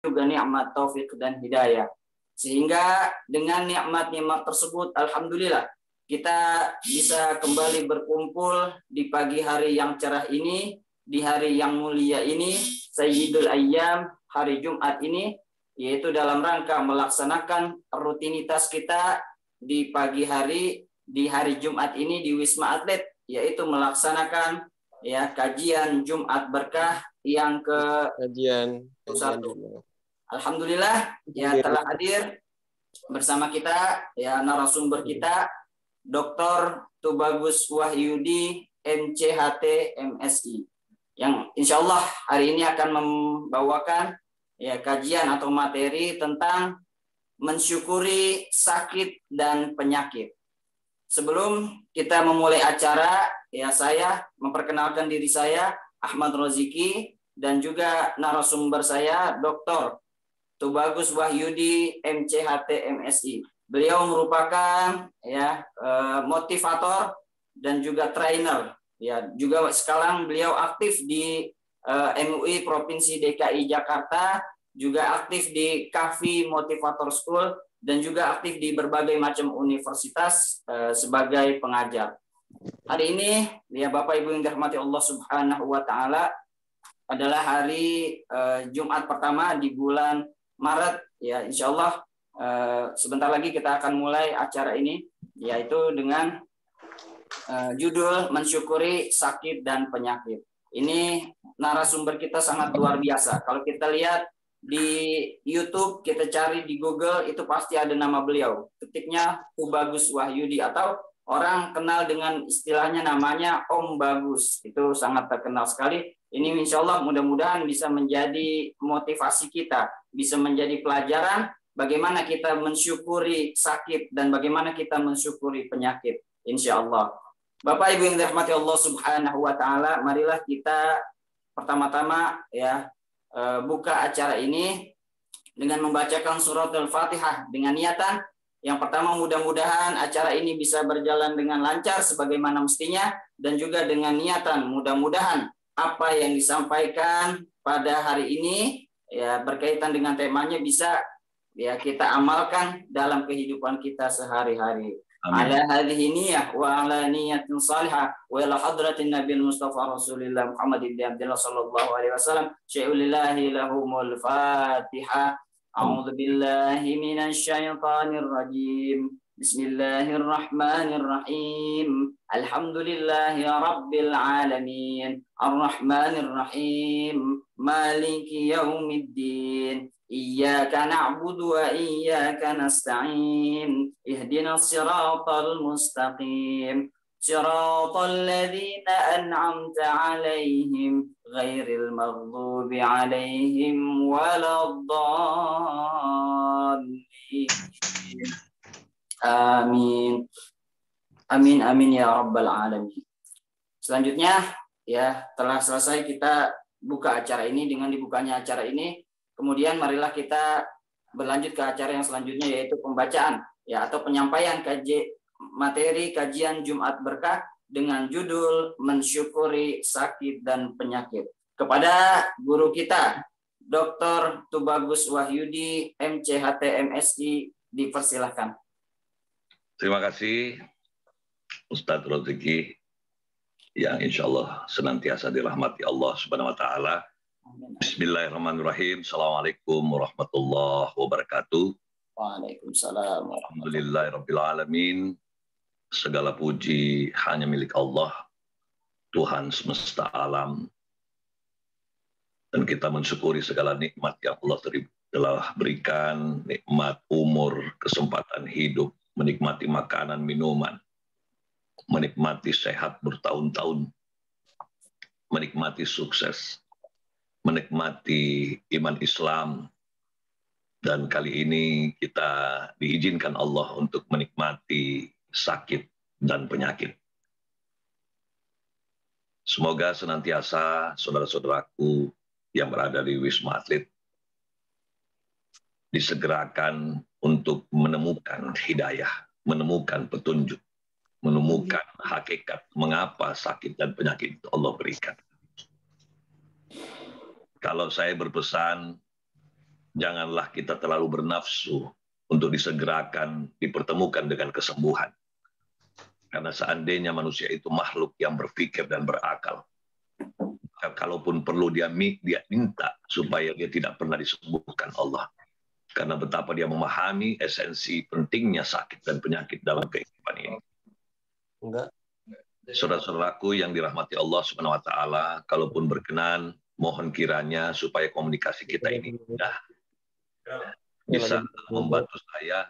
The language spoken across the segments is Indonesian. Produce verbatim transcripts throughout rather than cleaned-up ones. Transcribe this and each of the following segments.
juga nikmat taufik dan hidayah. Sehingga dengan nikmat-nikmat tersebut, alhamdulillah, kita bisa kembali berkumpul di pagi hari yang cerah ini, di hari yang mulia ini, Sayyidul Ayyam, hari Jumat ini, yaitu dalam rangka melaksanakan rutinitas kita di pagi hari, di hari Jumat ini di Wisma Atlet, yaitu melaksanakan ya kajian Jumat Berkah yang ke kajian, kajian satu. Alhamdulillah ya telah hadir bersama kita ya narasumber kita Doktor Tubagus Wahyudi M C H T M Si yang insya Allah hari ini akan membawakan ya kajian atau materi tentang mensyukuri sakit dan penyakit. Sebelum kita memulai acara, ya saya memperkenalkan diri saya Ahmad Roziki dan juga narasumber saya Doktor Tubagus Wahyudi M C H T M Si. Beliau merupakan ya motivator dan juga trainer. Ya, juga sekarang beliau aktif di uh, M U I Provinsi D K I Jakarta, juga aktif di Kafi Motivator School dan juga aktif di berbagai macam universitas uh, sebagai pengajar. Hari ini ya Bapak Ibu yang dirahmati Allah Subhanahu wa taala adalah hari uh, Jumat pertama di bulan Maret ya, insya Allah uh, sebentar lagi kita akan mulai acara ini yaitu dengan uh, judul mensyukuri sakit dan penyakit. Ini narasumber kita sangat luar biasa. Kalau kita lihat di YouTube, kita cari di Google itu pasti ada nama beliau. Ketiknya Tubagus Wahyudi atau orang kenal dengan istilahnya namanya Om Bagus. Itu sangat terkenal sekali. Ini insya Allah mudah-mudahan bisa menjadi motivasi kita, bisa menjadi pelajaran bagaimana kita mensyukuri sakit dan bagaimana kita mensyukuri penyakit, insya Allah. Bapak Ibu yang dirahmati Allah Subhanahu wa taala, marilah kita pertama-tama ya buka acara ini dengan membacakan surat Al-Fatihah dengan niatan yang pertama mudah-mudahan acara ini bisa berjalan dengan lancar sebagaimana mestinya dan juga dengan niatan mudah-mudahan apa yang disampaikan pada hari ini ya berkaitan dengan temanya bisa ya kita amalkan dalam kehidupan kita sehari-hari. Ala hadhihi niyyah wa ala niyatin salihah wa ila hadratin nabiyil mustafa rasulillah Muhammad ibn Abdullah sallallahu alaihi wasallam syai'ulillahi lahumul fatihah. A'udzu billahi minasy syaithanir rajim. Bismillahirrahmanirrahim. Alhamdulillahi rabbil alamin. Arrahmanir rahim. Maliki yaumiddin. Iyyaka na'budu wa iyyaka nasta'in. Ihdinas siratal mustaqim. Siratal ladzina an'amta 'alaihim ghairil maghdubi 'alaihim waladdallin. Amin. Amin amin ya rabbal alamin. Selanjutnya ya telah selesai kita buka acara ini. Dengan dibukanya acara ini kemudian marilah kita berlanjut ke acara yang selanjutnya yaitu pembacaan ya atau penyampaian kaji materi kajian Jumat Berkah dengan judul mensyukuri sakit dan penyakit kepada guru kita Doktor Tubagus Wahyudi M C H T M Si. Dipersilahkan. Terima kasih Ustadz Roziki yang insya Allah senantiasa dirahmati Allah Subhanahu Wa Taala. Bismillahirrahmanirrahim. Assalamualaikum warahmatullahi wabarakatuh. Waalaikumsalam. Alhamdulillahirabbil alamin. Segala puji hanya milik Allah, Tuhan semesta alam. Dan kita mensyukuri segala nikmat yang Allah telah berikan, nikmat umur, kesempatan hidup, menikmati makanan, minuman, menikmati sehat bertahun-tahun, menikmati sukses, menikmati iman Islam, dan kali ini kita diizinkan Allah untuk menikmati sakit dan penyakit. Semoga senantiasa saudara-saudaraku yang berada di Wisma Atlet disegerakan untuk menemukan hidayah, menemukan petunjuk, menemukan hakikat mengapa sakit dan penyakit itu Allah berikan. Kalau saya berpesan Janganlah kita terlalu bernafsu untuk disegerakan, dipertemukan dengan kesembuhan. Karena seandainya manusia itu makhluk yang berpikir dan berakal, kalaupun perlu dia, dia minta supaya dia tidak pernah disembuhkan Allah. Karena betapa dia memahami esensi pentingnya sakit dan penyakit dalam kehidupan ini. Enggak. Saudara-saudaraku yang dirahmati Allah Subhanahu wa taala, kalaupun berkenan, mohon kiranya supaya komunikasi kita ini mudah. Bisa membantu saya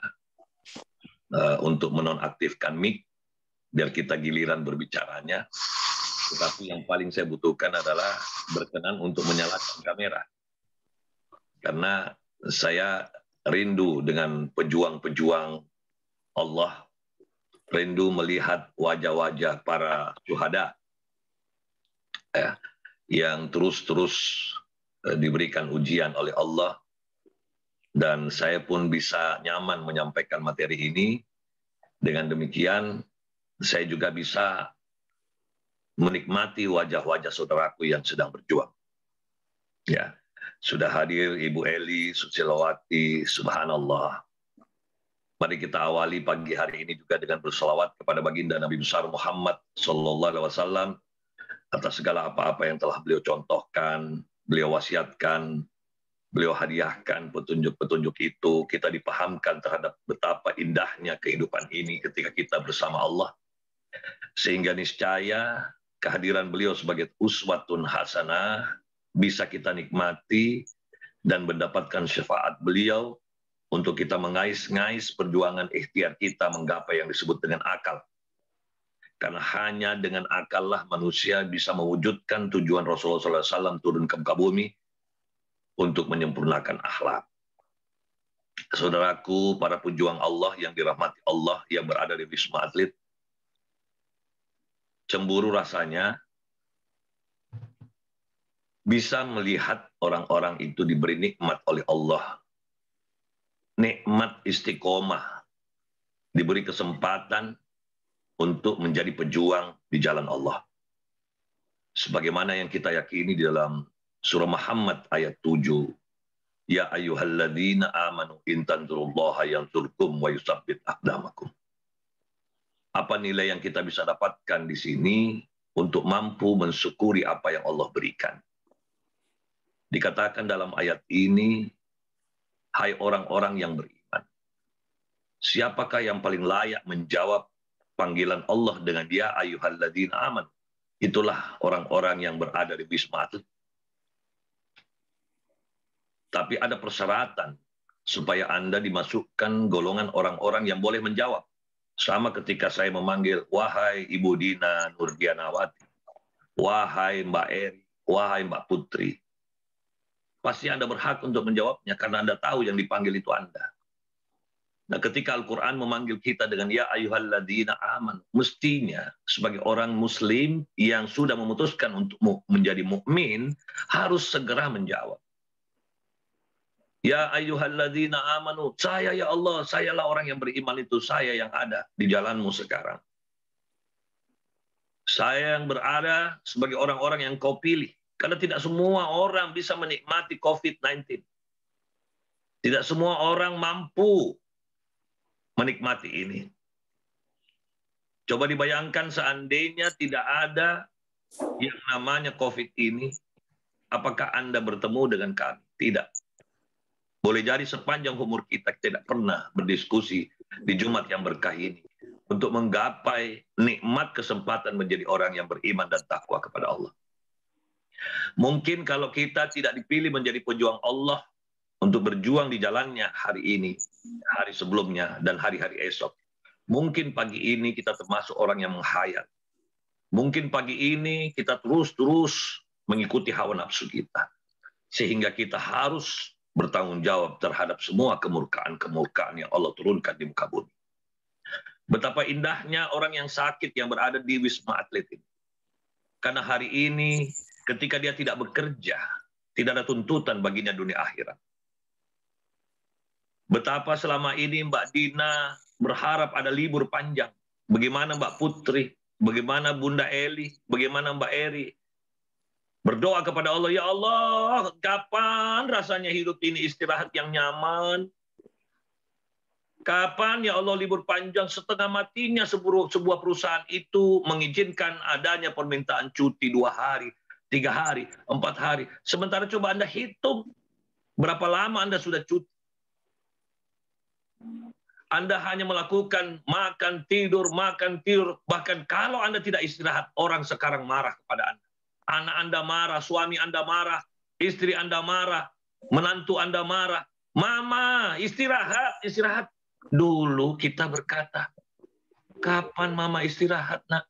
uh, untuk menonaktifkan mic biar kita giliran berbicaranya. Tetapi yang paling saya butuhkan adalah berkenan untuk menyalakan kamera. Karena saya rindu dengan pejuang-pejuang Allah, rindu melihat wajah-wajah para syuhada ya, yang terus-terus diberikan ujian oleh Allah, dan saya pun bisa nyaman menyampaikan materi ini. Dengan demikian saya juga bisa menikmati wajah-wajah saudaraku yang sedang berjuang. Ya, sudah hadir Ibu Eli Susilowati, subhanallah. Mari kita awali pagi hari ini juga dengan berselawat kepada baginda Nabi besar Muhammad sallallahu alaihi wasallam atas segala apa-apa yang telah beliau contohkan, beliau wasiatkan, beliau hadiahkan petunjuk-petunjuk itu. Kita dipahamkan terhadap betapa indahnya kehidupan ini ketika kita bersama Allah. Sehingga niscaya kehadiran beliau sebagai uswatun hasanah bisa kita nikmati dan mendapatkan syafaat beliau untuk kita mengais-ngais perjuangan ikhtiar kita menggapai yang disebut dengan akal. Karena hanya dengan akal lah manusia bisa mewujudkan tujuan Rasulullah shallallahu alaihi wasallam turun ke muka bumi untuk menyempurnakan akhlak. Saudaraku, para pejuang Allah yang dirahmati Allah yang berada di Wisma Atlet, cemburu rasanya bisa melihat orang-orang itu diberi nikmat oleh Allah. Nikmat istiqomah, diberi kesempatan untuk menjadi pejuang di jalan Allah. Sebagaimana yang kita yakini di dalam surah Muhammad ayat tujuh. Ya ayyuhalladzina amanu in tansurullaha yansurkum wa yusabbit aqdamakum. Apa nilai yang kita bisa dapatkan di sini untuk mampu mensyukuri apa yang Allah berikan? Dikatakan dalam ayat ini, hai orang-orang yang beriman, siapakah yang paling layak menjawab panggilan Allah dengan ya ayyuhalladzina amanu? Itulah orang-orang yang berada di Wisma Atlet. Tapi ada persyaratan supaya Anda dimasukkan golongan orang-orang yang boleh menjawab. Sama ketika saya memanggil, wahai Ibu Dina Nurdianawati, wahai Mbak Eri, wahai Mbak Putri. Pasti Anda berhak untuk menjawabnya karena Anda tahu yang dipanggil itu Anda. Nah, ketika Al-Quran memanggil kita dengan ya ayyuhalladzina aman, mestinya sebagai orang muslim yang sudah memutuskan untuk menjadi mukmin harus segera menjawab. Ya ayyuhalladzina amanu, saya ya Allah, sayalah orang yang beriman itu, saya yang ada di jalanmu sekarang. Saya yang berada sebagai orang-orang yang kau pilih. Karena tidak semua orang bisa menikmati covid sembilan belas. Tidak semua orang mampu menikmati ini. Coba dibayangkan seandainya tidak ada yang namanya COVID ini, apakah Anda bertemu dengan kami? Tidak. Boleh jadi sepanjang umur kita tidak pernah berdiskusi di Jumat yang berkah ini untuk menggapai nikmat kesempatan menjadi orang yang beriman dan takwa kepada Allah. Mungkin kalau kita tidak dipilih menjadi pejuang Allah untuk berjuang di jalannya hari ini, hari sebelumnya, dan hari-hari esok, mungkin pagi ini kita termasuk orang yang menghayal. Mungkin pagi ini kita terus-terus mengikuti hawa nafsu kita. Sehingga kita harus bertanggung jawab terhadap semua kemurkaan-kemurkaan yang Allah turunkan di muka bumi. Betapa indahnya orang yang sakit yang berada di Wisma Atlet ini. Karena hari ini ketika dia tidak bekerja, tidak ada tuntutan baginya dunia akhirat. Betapa selama ini Mbak Dina berharap ada libur panjang. Bagaimana Mbak Putri, bagaimana Bunda Eli, bagaimana Mbak Eri. Berdoa kepada Allah, ya Allah, kapan rasanya hidup ini istirahat yang nyaman? Kapan ya Allah libur panjang? Setengah matinya sebuah perusahaan itu mengizinkan adanya permintaan cuti dua hari, tiga hari, empat hari. Sementara coba Anda hitung berapa lama Anda sudah cuti. Anda hanya melakukan makan, tidur, makan, tidur. Bahkan kalau Anda tidak istirahat, orang sekarang marah kepada Anda. Anak Anda marah, suami Anda marah, istri Anda marah, menantu Anda marah. Mama, istirahat, istirahat. Dulu kita berkata, kapan Mama istirahat, nak?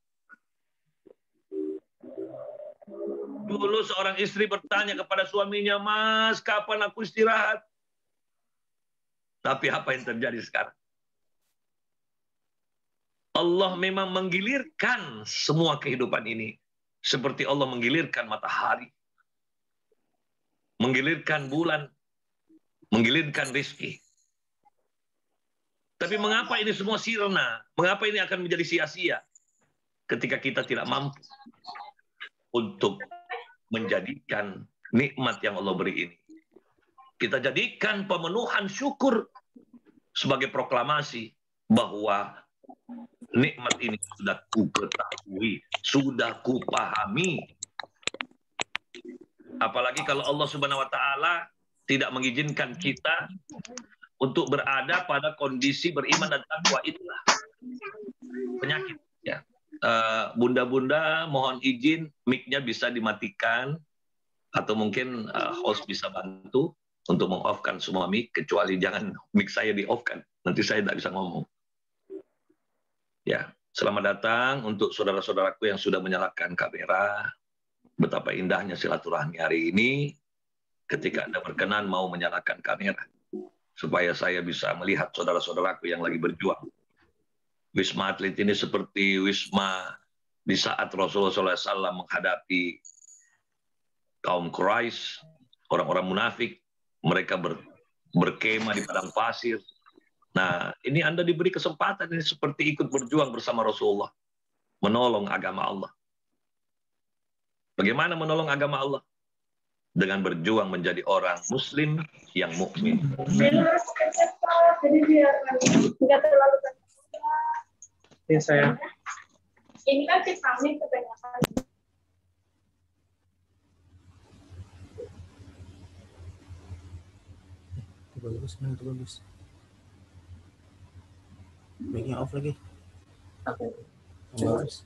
Dulu seorang istri bertanya kepada suaminya, Mas, kapan aku istirahat? Tapi apa yang terjadi sekarang? Allah memang menggilirkan semua kehidupan ini. Seperti Allah menggilirkan matahari, menggilirkan bulan, menggilirkan rezeki. Tapi mengapa ini semua sirna? Mengapa ini akan menjadi sia-sia? Ketika kita tidak mampu untuk menjadikan nikmat yang Allah beri ini. Kita jadikan pemenuhan syukur sebagai proklamasi bahwa nikmat ini sudah ku ketahui, sudah ku pahami. Apalagi kalau Allah Subhanahu wa taala tidak mengizinkan kita untuk berada pada kondisi beriman dan takwa, itulah penyakit ya. Bunda-bunda, uh, mohon izin mic-nya bisa dimatikan atau mungkin uh, host bisa bantu untuk meng-off-kan semua mic, kecuali jangan mic saya di-off-kan. Nanti saya tidak bisa ngomong. Ya, selamat datang untuk saudara-saudaraku yang sudah menyalakan kamera. Betapa indahnya silaturahmi hari ini ketika Anda berkenan mau menyalakan kamera supaya saya bisa melihat saudara-saudaraku yang lagi berjuang. Wisma Atlet ini seperti wisma di saat Rasulullah shallallahu alaihi wasallam menghadapi kaum Quraisy, orang-orang munafik, mereka ber, berkemah di padang pasir. Nah, ini Anda diberi kesempatan ini seperti ikut berjuang bersama Rasulullah, menolong agama Allah. Bagaimana menolong agama Allah? Dengan berjuang menjadi orang Muslim yang mukmin. Ini saya. Ini kan vitamin kebanyakan. Bagus, mana tuh bagus. Mic-nya off lagi. Oke. Bagus.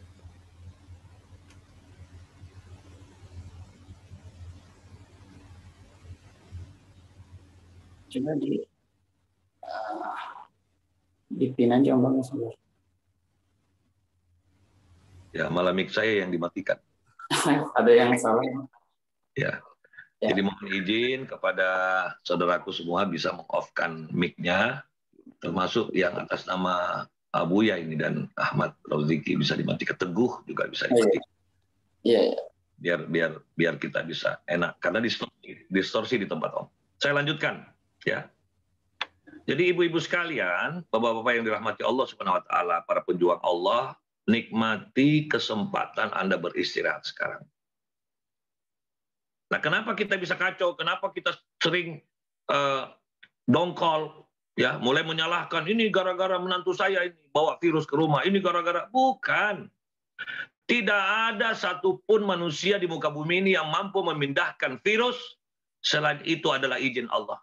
Coba di uh, di pin aja Bang sebentar. Ya, malah mic saya yang dimatikan. Ada yang salah. Ya. Ya. Jadi mohon izin kepada saudaraku semua bisa meng-off-kan mic-nya, termasuk yang atas nama Abuya ini dan Ahmad Roziki bisa dimatikan, Teguh juga bisa dimatikan. Iya, iya. Biar biar biar kita bisa enak karena distorsi, distorsi di tempat Om. Saya lanjutkan ya. Jadi ibu-ibu sekalian, bapak-bapak yang dirahmati Allah Subhanahu wa taala, para pejuang Allah, nikmati kesempatan Anda beristirahat sekarang. Nah, kenapa kita bisa kacau? Kenapa kita sering uh, dongkol? Ya, mulai menyalahkan ini gara-gara menantu saya ini bawa virus ke rumah. Ini gara-gara bukan. Tidak ada satupun manusia di muka bumi ini yang mampu memindahkan virus. Selain itu adalah izin Allah.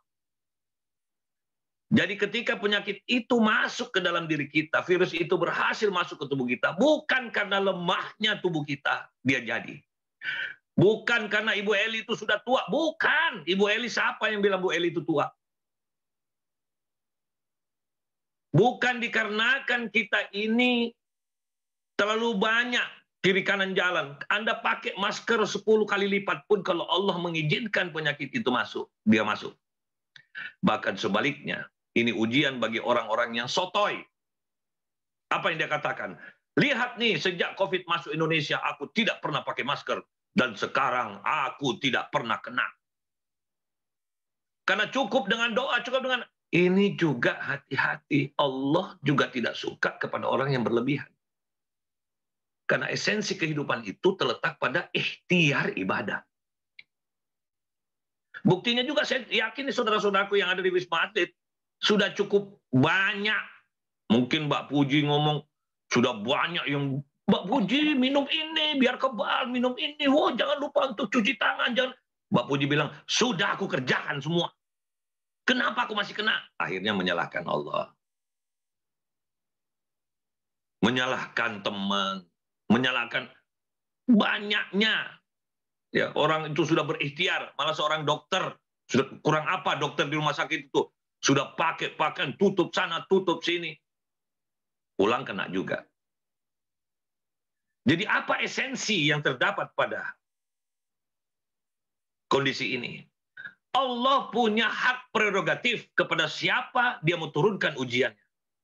Jadi ketika penyakit itu masuk ke dalam diri kita, virus itu berhasil masuk ke tubuh kita, bukan karena lemahnya tubuh kita, dia jadi. Bukan karena Ibu Eli itu sudah tua, bukan. Ibu Eli siapa yang bilang Bu Eli itu tua? Bukan dikarenakan kita ini terlalu banyak kiri kanan jalan. Anda pakai masker sepuluh kali lipat pun kalau Allah mengizinkan penyakit itu masuk, dia masuk. Bahkan sebaliknya, ini ujian bagi orang-orang yang sotoy. Apa yang dia katakan? Lihat nih, sejak COVID masuk Indonesia, aku tidak pernah pakai masker. Dan sekarang aku tidak pernah kena. Karena cukup dengan doa, cukup dengan... Ini juga hati-hati. Allah juga tidak suka kepada orang yang berlebihan. Karena esensi kehidupan itu terletak pada ikhtiar ibadah. Buktinya juga saya yakin saudara-saudaraku yang ada di Wisma Atlet sudah cukup banyak. Mungkin Mbak Puji ngomong, sudah banyak yang, Mbak Puji minum ini biar kebal, minum ini, wah jangan lupa untuk cuci tangan. Jangan. Mbak Puji bilang, sudah aku kerjakan semua. Kenapa aku masih kena? Akhirnya menyalahkan Allah. Menyalahkan teman, menyalahkan banyaknya. Ya, orang itu sudah berikhtiar, malah seorang dokter, sudah kurang apa dokter di rumah sakit itu, sudah pakai pakaian tutup sana, tutup sini. Pulang kena juga. Jadi apa esensi yang terdapat pada kondisi ini? Allah punya hak prerogatif kepada siapa dia mau turunkan ujiannya.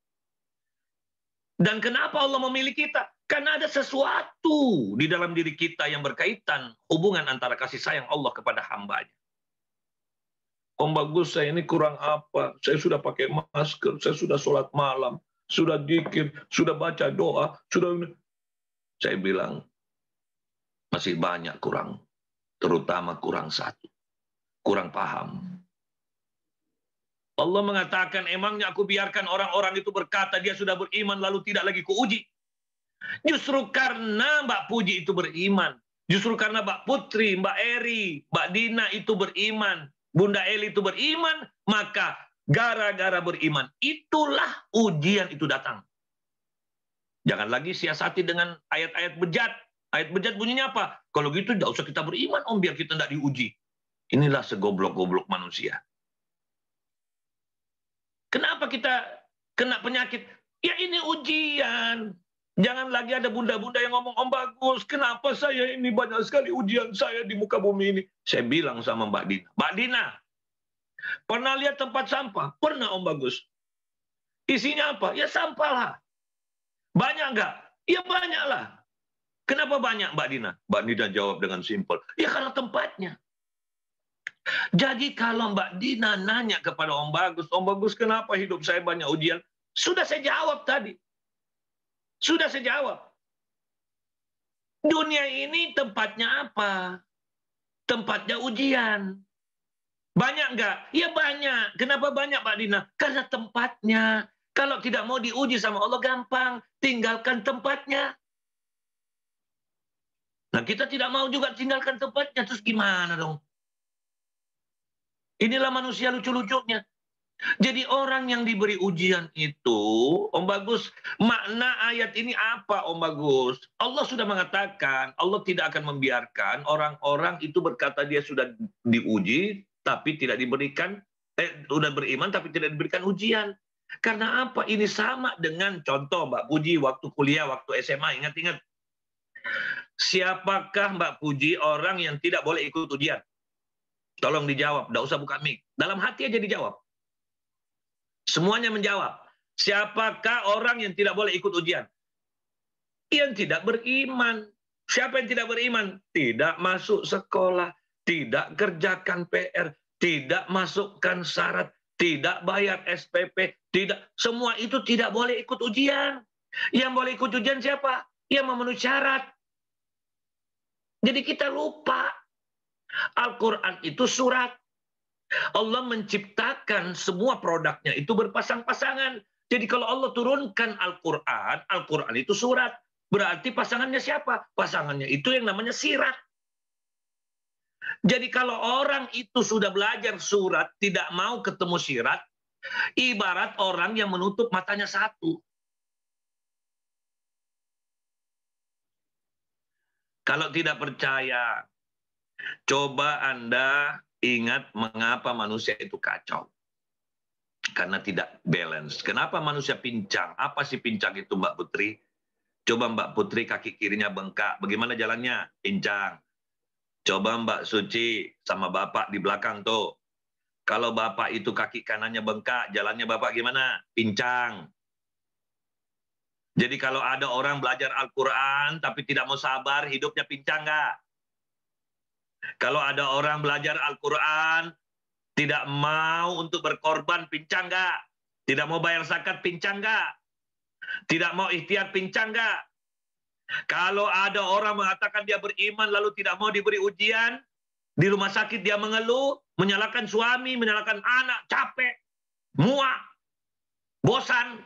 Dan kenapa Allah memilih kita? Karena ada sesuatu di dalam diri kita yang berkaitan hubungan antara kasih sayang Allah kepada hambanya. Om bagus, saya ini kurang apa? Saya sudah pakai masker, saya sudah sholat malam, sudah dzikir, sudah baca doa, sudah... Saya bilang, masih banyak kurang. Terutama kurang satu. Kurang paham. Allah mengatakan, emangnya aku biarkan orang-orang itu berkata dia sudah beriman lalu tidak lagi kuuji. Justru karena Mbak Puji itu beriman. Justru karena Mbak Putri, Mbak Eri, Mbak Dina itu beriman. Bunda Eli itu beriman. Maka gara-gara beriman, itulah ujian itu datang. Jangan lagi siasati dengan ayat-ayat bejat. Ayat bejat bunyinya apa? Kalau gitu tidak usah kita beriman om, biar kita tidak diuji. Inilah segoblok-goblok manusia. Kenapa kita kena penyakit? Ya ini ujian. Jangan lagi ada bunda-bunda yang ngomong, Om Bagus, kenapa saya ini banyak sekali ujian saya di muka bumi ini. Saya bilang sama Mbak Dina, Mbak Dina, pernah lihat tempat sampah? Pernah Om Bagus. Isinya apa? Ya sampah lah. Banyak nggak? Ya banyak lah. Kenapa banyak Mbak Dina? Mbak Dina jawab dengan simpel, ya karena tempatnya. Jadi kalau Mbak Dina nanya kepada Om Bagus, Om Bagus kenapa hidup saya banyak ujian? Sudah saya jawab tadi. Sudah saya jawab. Dunia ini tempatnya apa? Tempatnya ujian. Banyak nggak? Ya banyak. Kenapa banyak Mbak Dina? Karena tempatnya. Kalau tidak mau diuji sama Allah gampang. Tinggalkan tempatnya. Nah kita tidak mau juga tinggalkan tempatnya. Terus gimana dong? Inilah manusia lucu-lucunya. Jadi orang yang diberi ujian itu, Om Bagus, makna ayat ini apa Om Bagus? Allah sudah mengatakan, Allah tidak akan membiarkan orang-orang itu berkata dia sudah diuji, tapi tidak diberikan, eh, sudah beriman tapi tidak diberikan ujian. Karena apa? Ini sama dengan contoh Mbak Puji waktu kuliah, waktu S M A, ingat-ingat. Siapakah Mbak Puji orang yang tidak boleh ikut ujian? Tolong dijawab, tidak usah buka mic. Dalam hati aja dijawab. Semuanya menjawab. Siapakah orang yang tidak boleh ikut ujian? Yang tidak beriman. Siapa yang tidak beriman? Tidak masuk sekolah, tidak kerjakan P R, tidak masukkan syarat, tidak bayar S P P, tidak. Semua itu tidak boleh ikut ujian. Yang boleh ikut ujian siapa? Yang memenuhi syarat. Jadi kita lupa. Al-Quran itu surat. Allah menciptakan semua produknya itu berpasang-pasangan. Jadi kalau Allah turunkan Al-Quran, Al-Quran itu surat. Berarti pasangannya siapa? Pasangannya itu yang namanya sirat. Jadi kalau orang itu sudah belajar surat, tidak mau ketemu sirat, ibarat orang yang menutup matanya satu. Kalau tidak percaya, coba Anda ingat mengapa manusia itu kacau. Karena tidak balance. Kenapa manusia pincang? Apa sih pincang itu Mbak Putri? Coba Mbak Putri kaki kirinya bengkak. Bagaimana jalannya? Pincang. Coba Mbak Suci sama Bapak di belakang tuh. Kalau Bapak itu kaki kanannya bengkak, jalannya Bapak gimana? Pincang. Jadi kalau ada orang belajar Al-Quran tapi tidak mau sabar, hidupnya pincang nggak? Kalau ada orang belajar Al-Quran, tidak mau untuk berkorban, pincang nggak? Tidak mau bayar zakat, pincang nggak? Tidak mau ikhtiar, pincang nggak? Kalau ada orang mengatakan dia beriman lalu tidak mau diberi ujian, di rumah sakit dia mengeluh, menyalahkan suami, menyalahkan anak, capek, muak, bosan.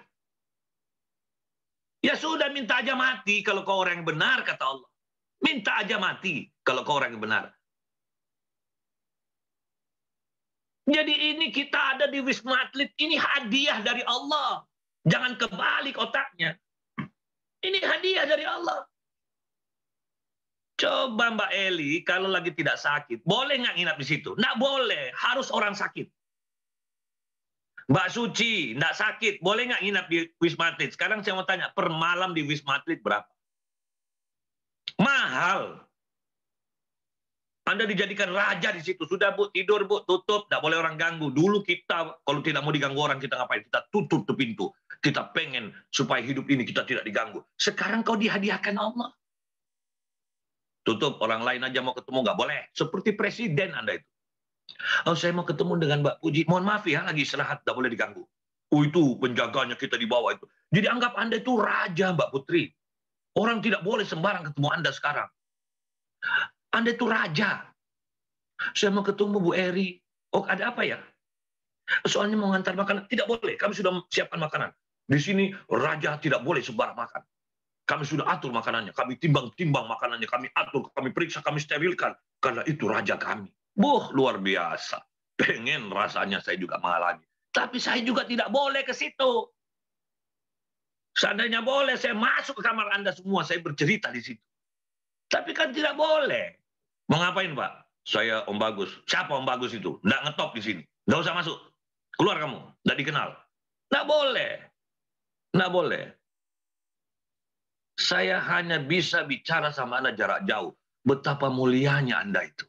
Ya sudah, minta aja mati kalau kau orang yang benar, kata Allah. Minta aja mati kalau kau orang yang benar. Jadi ini kita ada di Wisma Atlet, ini hadiah dari Allah. Jangan kebalik otaknya. Ini hadiah dari Allah. Coba Mbak Eli, kalau lagi tidak sakit, boleh nggak nginap di situ? Nggak boleh, harus orang sakit. Mbak Suci, nggak sakit, boleh nggak nginap di Wisma Atlet? Sekarang saya mau tanya, per malam di Wisma Atlet berapa? Mahal. Anda dijadikan raja di situ. Sudah Bu, tidur Bu, tutup, nggak boleh orang ganggu. Dulu kita, kalau tidak mau diganggu orang, kita ngapain? Kita tutup tuh pintu. Kita pengen supaya hidup ini kita tidak diganggu. Sekarang kau dihadiahkan Allah. Tutup, orang lain aja mau ketemu, nggak boleh. Seperti presiden Anda itu. Oh, saya mau ketemu dengan Mbak Puji. Mohon maaf ya, lagi istirahat, nggak boleh diganggu. Oh, itu penjaganya kita di bawah itu. Jadi anggap Anda itu raja, Mbak Putri. Orang tidak boleh sembarang ketemu Anda sekarang. Anda itu raja. Saya mau ketemu Bu Eri. Oh, ada apa ya? Soalnya mau ngantar makanan. Tidak boleh, kami sudah siapkan makanan. Di sini raja tidak boleh sembarang makan. Kami sudah atur makanannya, kami timbang-timbang makanannya, kami atur, kami periksa, kami sterilkan. Karena itu raja kami. Buh, luar biasa. Pengen rasanya saya juga mengalami. Tapi saya juga tidak boleh ke situ. Seandainya boleh, saya masuk ke kamar Anda semua, saya bercerita di situ. Tapi kan tidak boleh. Mau ngapain, Pak? Saya Om Bagus. Siapa Om Bagus itu? Nggak ngetop di sini. Nggak usah masuk. Keluar kamu. Nggak dikenal. Nggak boleh. Nggak boleh. Saya hanya bisa bicara sama Anda jarak jauh. Betapa mulianya Anda itu.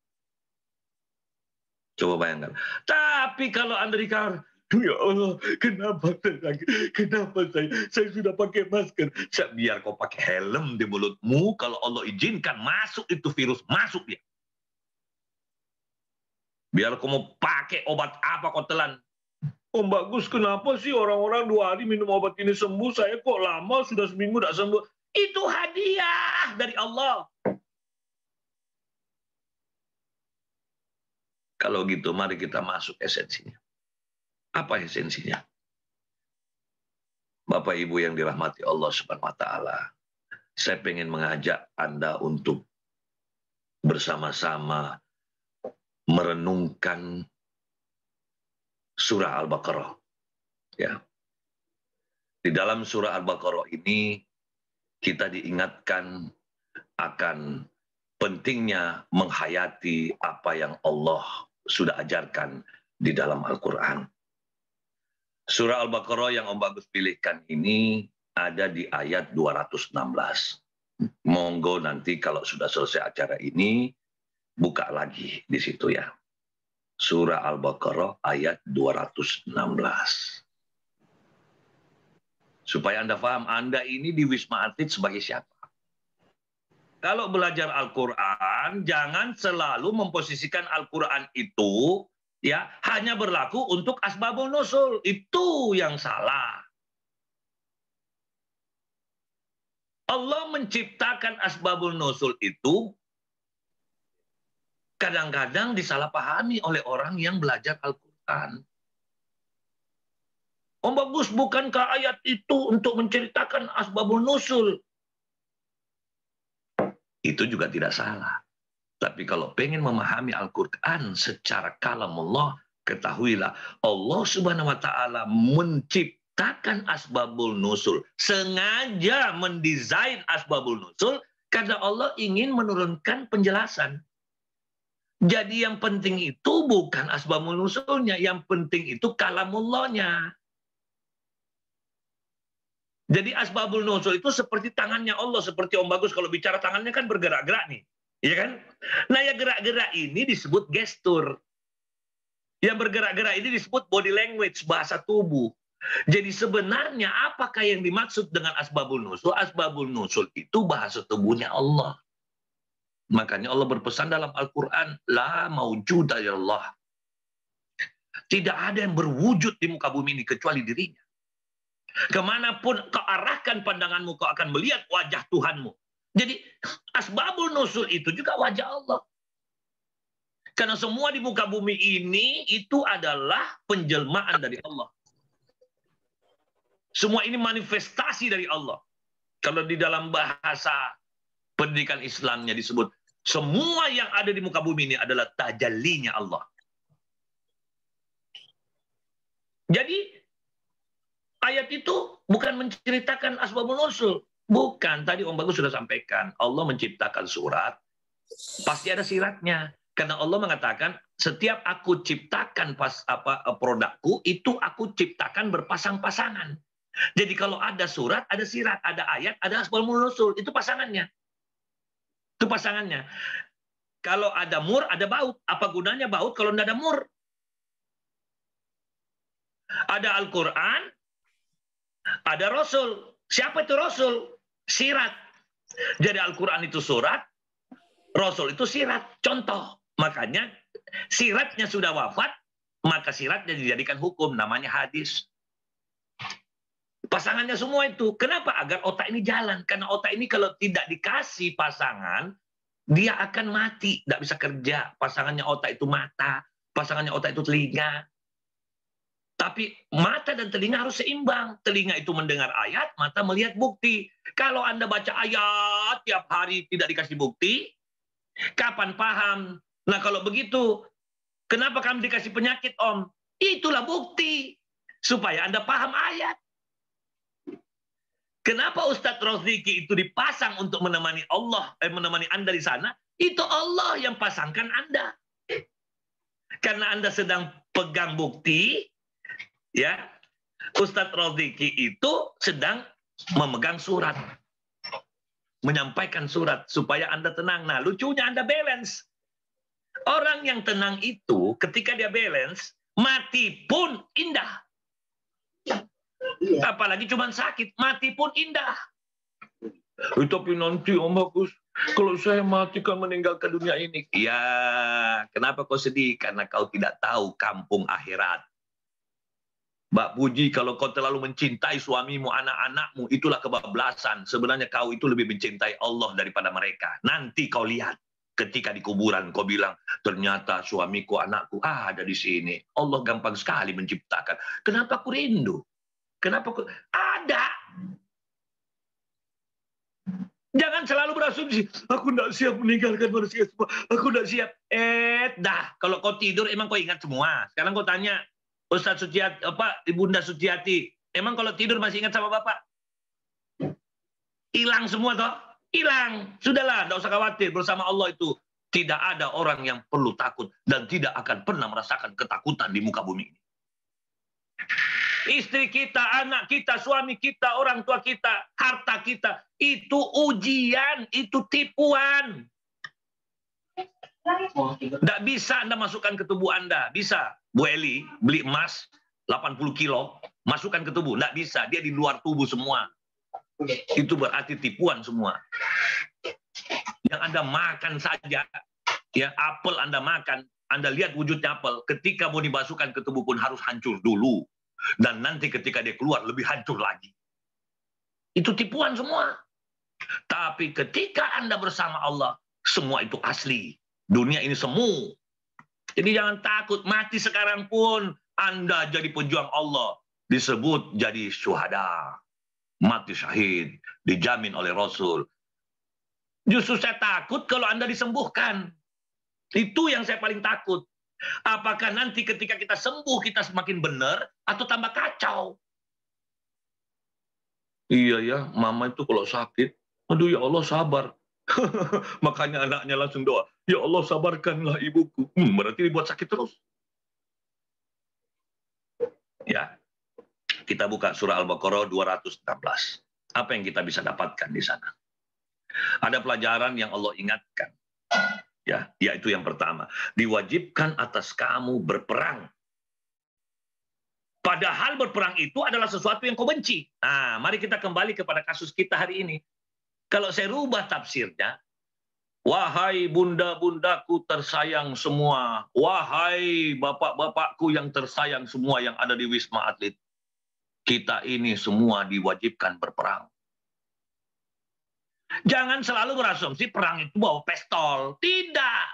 Coba bayangkan. Tapi kalau Anda di kamar, ya Allah, kenapa saya, kenapa saya, saya sudah pakai masker. Saya, biar kau pakai helm di mulutmu, kalau Allah izinkan masuk itu virus, masuk dia. Biar kau mau pakai obat apa kau telan. Om Bagus, kenapa sih orang-orang dua hari minum obat ini sembuh, saya kok lama, sudah seminggu tidak sembuh. Itu hadiah dari Allah. Kalau gitu, mari kita masuk esensinya. Apa esensinya? Bapak Ibu yang dirahmati Allah Subhanahu wa Ta'ala, saya ingin mengajak Anda untuk bersama-sama merenungkan surah Al-Baqarah. Ya. Di dalam surah Al-Baqarah ini kita diingatkan akan pentingnya menghayati apa yang Allah sudah ajarkan di dalam Al-Quran. Surah Al-Baqarah yang Om Bagus pilihkan ini ada di ayat dua ratus enam belas. Monggo nanti kalau sudah selesai acara ini, buka lagi di situ ya. Surah Al-Baqarah ayat dua ratus enam belas. Supaya Anda paham, Anda ini di Wisma Atlet sebagai siapa? Kalau belajar Al-Quran, jangan selalu memposisikan Al-Quran itu ya hanya berlaku untuk asbabun nuzul. Itu yang salah. Allah menciptakan asbabun nuzul itu kadang-kadang disalahpahami oleh orang yang belajar Al-Quran. Om Bagus, bukankah ayat itu untuk menceritakan asbabun nuzul? Itu juga tidak salah. Tapi kalau pengen memahami Al-Quran secara kalamullah, ketahuilah Allah Subhanahu wa Ta'ala menciptakan asbabul nuzul, sengaja mendesain asbabul nuzul karena Allah ingin menurunkan penjelasan. Jadi yang penting itu bukan asbabul nuzulnya, yang penting itu kalamullahnya. Jadi asbabul nuzul itu seperti tangannya Allah, seperti Om Bagus kalau bicara tangannya kan bergerak-gerak nih, ya kan? Nah, ya gerak-gerak ini disebut gestur. Yang bergerak-gerak ini disebut body language, bahasa tubuh. Jadi sebenarnya apakah yang dimaksud dengan asbabul nuzul? Asbabul nuzul itu bahasa tubuhnya Allah. Makanya Allah berpesan dalam Al-Quran, la maujuda illallah. Tidak ada yang berwujud di muka bumi ini kecuali dirinya. Kemanapun kau arahkan pandanganmu, kau akan melihat wajah Tuhanmu. Jadi asbabul nuzul itu juga wajah Allah. Karena semua di muka bumi ini itu adalah penjelmaan dari Allah. Semua ini manifestasi dari Allah. Kalau di dalam bahasa pendidikan Islamnya disebut, semua yang ada di muka bumi ini adalah tajallinya Allah. Jadi ayat itu bukan menceritakan asbabun nuzul. Bukan, tadi Om Bagus sudah sampaikan. Allah menciptakan surat, pasti ada siratnya. Karena Allah mengatakan, setiap aku ciptakan pas apa produkku, itu aku ciptakan berpasang-pasangan. Jadi kalau ada surat, ada sirat, ada ayat, ada asbabun nuzul. Itu pasangannya. Itu pasangannya. Kalau ada mur, ada baut. Apa gunanya baut kalau tidak ada mur? Ada Al-Quran, ada Rasul. Siapa itu Rasul? Sirat. Jadi Al-Quran itu surat, Rasul itu sirat. Contoh. Makanya siratnya sudah wafat, maka siratnya dijadikan hukum. Namanya hadis. Pasangannya semua itu. Kenapa? Agar otak ini jalan. Karena otak ini kalau tidak dikasih pasangan, dia akan mati. Tidak bisa kerja. Pasangannya otak itu mata. Pasangannya otak itu telinga. Tapi mata dan telinga harus seimbang. Telinga itu mendengar ayat, mata melihat bukti. Kalau Anda baca ayat tiap hari tidak dikasih bukti, kapan paham? Nah kalau begitu, kenapa kami dikasih penyakit, Om? Itulah bukti. Supaya Anda paham ayat. Kenapa Ustadz Rozdiki itu dipasang untuk menemani Allah, eh, menemani Anda di sana? Itu Allah yang pasangkan Anda. Karena Anda sedang pegang bukti, ya, Ustadz Rozdiki itu sedang memegang surat. Menyampaikan surat supaya Anda tenang. Nah, lucunya Anda balance. Orang yang tenang itu ketika dia balance, mati pun indah. Apalagi cuma sakit, mati pun indah. Tapi nanti Om Bagus, kalau saya mati kan meninggalkan dunia ini. Ya, kenapa kau sedih? Karena kau tidak tahu kampung akhirat. Mbak Puji, kalau kau terlalu mencintai suamimu, anak-anakmu, itulah kebablasan. Sebenarnya kau itu lebih mencintai Allah daripada mereka. Nanti kau lihat, ketika di kuburan kau bilang, ternyata suamiku, anakku ah, ada di sini. Allah gampang sekali menciptakan. Kenapa aku rindu? Kenapa aku... Ada. Jangan selalu berasumsi, aku tidak siap meninggalkan manusia semua. Aku tidak siap. Eh, dah. Kalau kau tidur, emang kau ingat semua. Sekarang kau tanya, Ustadz Suciati, apa, Ibunda Suciati, emang kalau tidur masih ingat sama Bapak? Hilang semua toh? Hilang. Sudahlah, tidak usah khawatir. Bersama Allah itu tidak ada orang yang perlu takut dan tidak akan pernah merasakan ketakutan di muka bumi ini. Istri kita, anak kita, suami kita, orang tua kita, harta kita, itu ujian, itu tipuan. Tidak bisa Anda masukkan ke tubuh Anda. Bisa. Bu Eli beli emas delapan puluh kilo, masukkan ke tubuh. Tidak bisa. Dia di luar tubuh semua. Itu berarti tipuan semua. Yang Anda makan saja, ya apel Anda makan, Anda lihat wujudnya apel. Ketika mau dimasukkan ke tubuh pun harus hancur dulu. Dan nanti ketika dia keluar lebih hancur lagi. Itu tipuan semua. Tapi ketika Anda bersama Allah, semua itu asli. Dunia ini semu. Jadi jangan takut, mati sekarang pun Anda jadi pejuang Allah. Disebut jadi syuhada. Mati syahid. Dijamin oleh Rasul. Justru saya takut kalau Anda disembuhkan. Itu yang saya paling takut. Apakah nanti ketika kita sembuh kita semakin benar atau tambah kacau? Iya ya, mama itu kalau sakit, aduh ya Allah sabar. Makanya anaknya langsung doa, ya Allah sabarkanlah ibuku. Hmm, berarti dibuat sakit terus. Ya, kita buka surah Al-Baqarah dua ratus enam belas. Apa yang kita bisa dapatkan di sana? Ada pelajaran yang Allah ingatkan. Ya, yaitu yang pertama, diwajibkan atas kamu berperang. Padahal berperang itu adalah sesuatu yang kau benci. Nah, mari kita kembali kepada kasus kita hari ini. Kalau saya rubah tafsirnya, wahai bunda-bundaku tersayang semua, wahai bapak-bapakku yang tersayang semua yang ada di Wisma Atlet, Kita ini semua diwajibkan berperang. Jangan selalu berasumsi perang itu bawa pistol. Tidak.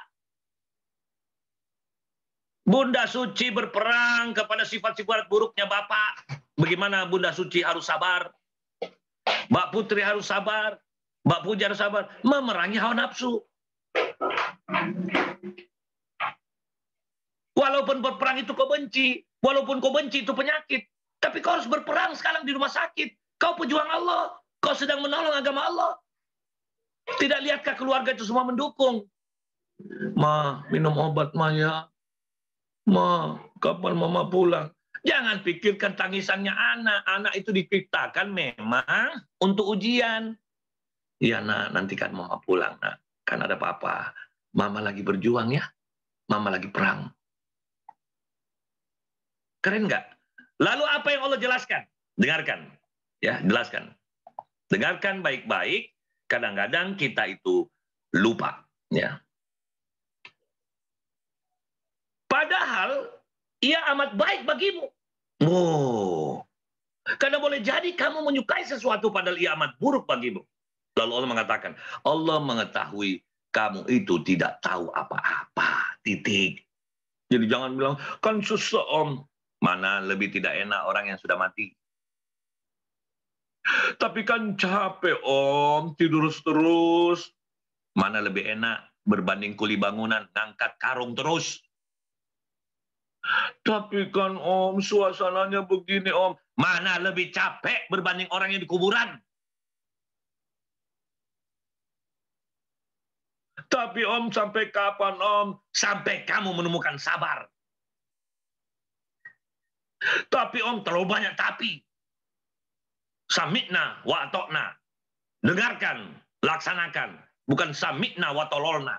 Bunda Suci berperang kepada sifat-sifat buruknya Bapak. Bagaimana Bunda Suci harus sabar. Mbak Putri harus sabar. Mbak Puji harus sabar. Memerangi hawa nafsu. Walaupun berperang itu kau benci. Walaupun kau benci itu penyakit. Tapi kau harus berperang sekarang di rumah sakit. Kau pejuang Allah. Kau sedang menolong agama Allah. Tidak lihatkah keluarga itu semua mendukung? Ma, minum obat Ma ya. Ma, kapan Mama pulang? Jangan pikirkan tangisannya anak. Anak itu diciptakan memang untuk ujian. Iya nak, nanti kan Mama pulang nak. Kan ada Papa. Mama lagi berjuang ya. Mama lagi perang. Keren nggak? Lalu apa yang Allah jelaskan? Dengarkan. Ya, jelaskan. Dengarkan baik-baik. Kadang-kadang kita itu lupa. Ya. Padahal ia amat baik bagimu. Oh. Karena boleh jadi kamu menyukai sesuatu padahal ia amat buruk bagimu. Lalu Allah mengatakan, Allah mengetahui kamu itu tidak tahu apa-apa. Titik. Jadi jangan bilang, kan susah om. Mana lebih tidak enak orang yang sudah mati. Tapi kan capek om, tidur terus. Mana lebih enak berbanding kuli bangunan, ngangkat karung terus. Tapi kan om, suasananya begini om. Mana lebih capek berbanding orang yang di kuburan. Tapi om, sampai kapan om? Sampai kamu menemukan sabar. Tapi om, terlalu banyak tapi. Sami'na wa atokna. Dengarkan, laksanakan. Bukan sami'na wa tololna.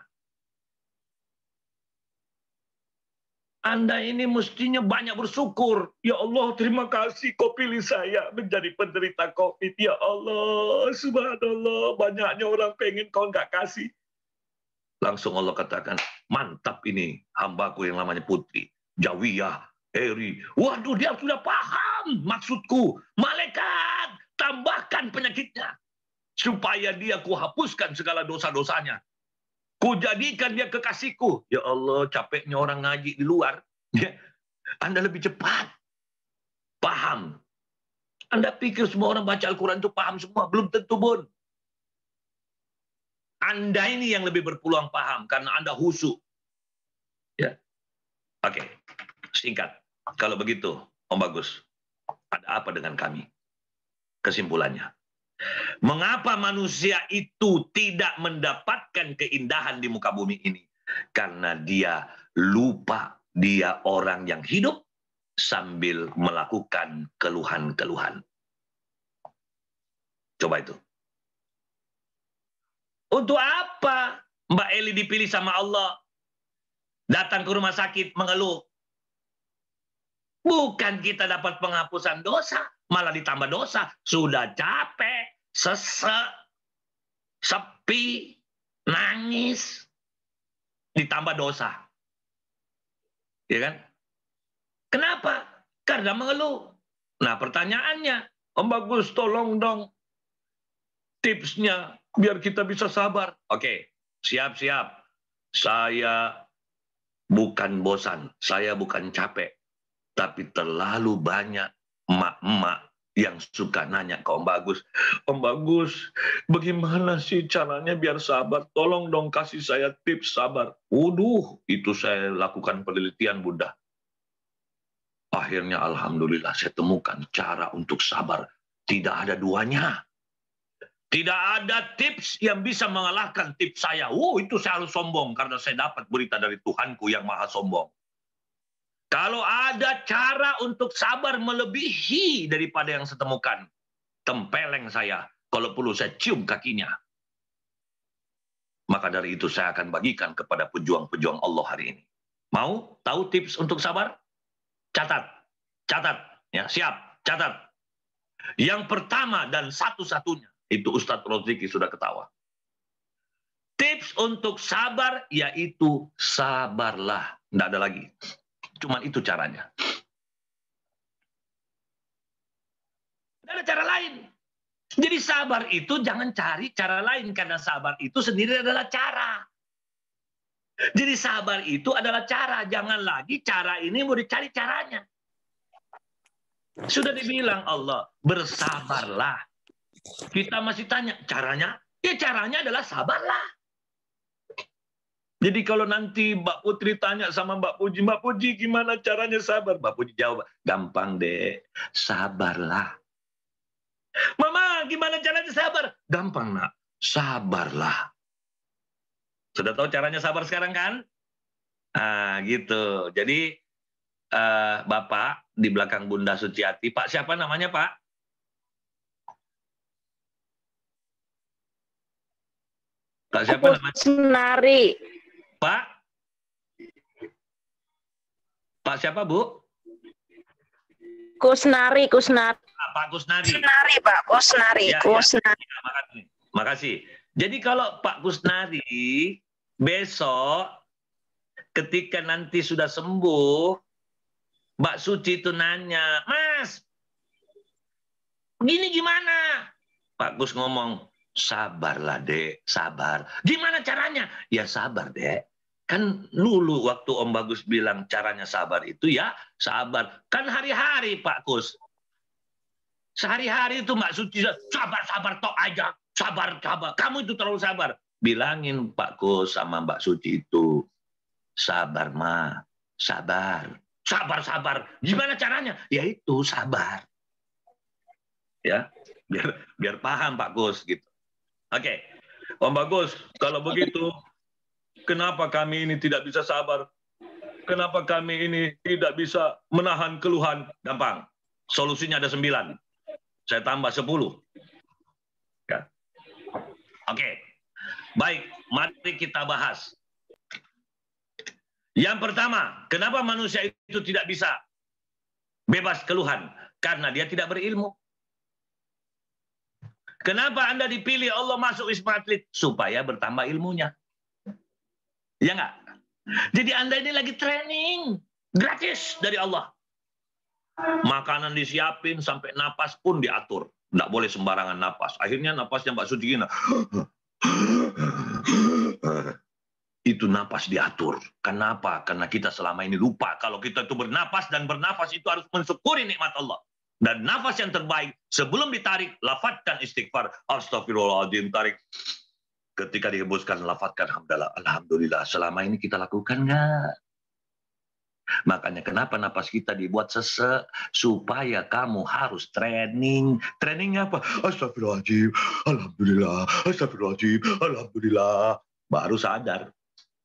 Anda ini mestinya banyak bersyukur. Ya Allah, terima kasih kau pilih saya menjadi penderita COVID. Ya Allah, subhanallah, banyaknya orang pengen kau nggak kasih. Langsung Allah katakan, mantap ini hambaku yang namanya Putri. Jawiyah, Eri. Waduh, dia sudah paham maksudku. Malaikat, tambahkan penyakitnya. Supaya dia kuhapuskan segala dosa-dosanya. Ku jadikan dia kekasihku. Ya Allah, capeknya orang ngaji di luar. Ya, Anda lebih cepat. Paham. Anda pikir semua orang baca Al-Quran itu paham semua? Belum tentu, Bun. Anda ini yang lebih berpeluang paham. Karena Anda husu. Ya. Oke. Singkat. Kalau begitu, Om Bagus. Ada apa dengan kami? Kesimpulannya. Mengapa manusia itu tidak mendapatkan keindahan di muka bumi ini? Karena dia lupa dia orang yang hidup sambil melakukan keluhan-keluhan. Coba itu. Untuk apa Mbak Eli dipilih sama Allah? Datang ke rumah sakit mengeluh. Bukan kita dapat penghapusan dosa, malah ditambah dosa. Sudah capek, sesek, sepi, nangis, ditambah dosa. Ya kan? Kenapa? Karena mengeluh. Nah pertanyaannya, Om Bagus tolong dong tipsnya biar kita bisa sabar. Oke, siap-siap. Saya bukan bosan, saya bukan capek. Tapi terlalu banyak emak-emak yang suka nanya ke Om Bagus. Om Bagus, bagaimana sih caranya biar sabar? Tolong dong kasih saya tips sabar. Waduh, itu saya lakukan penelitian Bunda. Akhirnya Alhamdulillah saya temukan cara untuk sabar. Tidak ada duanya. Tidak ada tips yang bisa mengalahkan tips saya. Oh, itu saya harus sombong karena saya dapat berita dari Tuhanku yang maha sombong. Kalau ada cara untuk sabar melebihi daripada yang saya temukan, tempeleng saya. Kalau perlu saya cium kakinya. Maka dari itu saya akan bagikan kepada pejuang-pejuang Allah hari ini. Mau tahu tips untuk sabar? Catat. Catat. Ya, siap. Catat. Yang pertama dan satu-satunya, itu Ustadz Roziki sudah ketawa. Tips untuk sabar yaitu sabarlah. Tidak ada lagi. Cuman itu caranya. ada cara lain. Jadi sabar itu jangan cari cara lain, karena sabar itu sendiri adalah cara. Jadi sabar itu adalah cara, jangan lagi cara ini mau dicari caranya. Sudah dibilang Allah, bersabarlah. Kita masih tanya, caranya? Ya caranya adalah sabarlah. Jadi kalau nanti Mbak Putri tanya sama Mbak Puji, Mbak Puji gimana caranya sabar? Mbak Puji jawab, gampang deh, sabarlah. Mama, gimana caranya sabar? Gampang, nak. Sabarlah. Sudah tahu caranya sabar sekarang kan? Ah, gitu. Jadi, uh, Bapak di belakang Bunda Suciati, Pak siapa namanya, Pak? Pak siapa namanya? Kusnari. Pak? Pak siapa, Bu? Kusnari, Kusnari. Pak Kusnari. Kusnari, Pak. Kusnari. Ya, Kusnari. ya. Makasih. Makasih. Jadi kalau Pak Kusnari besok ketika nanti sudah sembuh, Mbak Suci itu nanya, Mas, gini gimana? Pak Kus ngomong, sabarlah dek, sabar. Gimana caranya? Ya sabar dek. Kan dulu waktu Om Bagus bilang caranya sabar itu ya sabar. Kan hari-hari Pak Kus. Sehari-hari itu Mbak Suci, sabar-sabar tok aja. Sabar, sabar. Kamu itu terlalu sabar. Bilangin Pak Kus sama Mbak Suci itu. Sabar, Ma. Sabar. Sabar, sabar. Gimana caranya? Ya itu, sabar. Ya, biar biar paham Pak Kus gitu. Oke. Om Bagus, kalau begitu, kenapa kami ini tidak bisa sabar? Kenapa kami ini tidak bisa menahan keluhan? Gampang. Solusinya ada sembilan. Saya tambah sepuluh. Ya. Oke. Baik, mari kita bahas. Yang pertama, kenapa manusia itu tidak bisa bebas keluhan? Karena dia tidak berilmu. Kenapa Anda dipilih Allah masuk Wisma Atlet? Supaya bertambah ilmunya. Ya enggak? Jadi Anda ini lagi training. Gratis dari Allah. Makanan disiapin sampai napas pun diatur. Nggak boleh sembarangan napas. Akhirnya napasnya Mbak Suci gini. Itu napas diatur. Kenapa? Karena kita selama ini lupa. Kalau kita itu bernapas dan bernafas itu harus mensyukuri nikmat Allah. Dan nafas yang terbaik sebelum ditarik, lafadzkan istighfar. Astagfirullahaladzim, tarik. Ketika dihembuskan, lafadzkan alhamdulillah. Alhamdulillah. Selama ini kita lakukan nggak? Makanya kenapa napas kita dibuat sesek? Supaya kamu harus training. Trainingnya apa? Astagfirullahaladzim, alhamdulillah, astagfirullahaladzim, alhamdulillah. Baru sadar.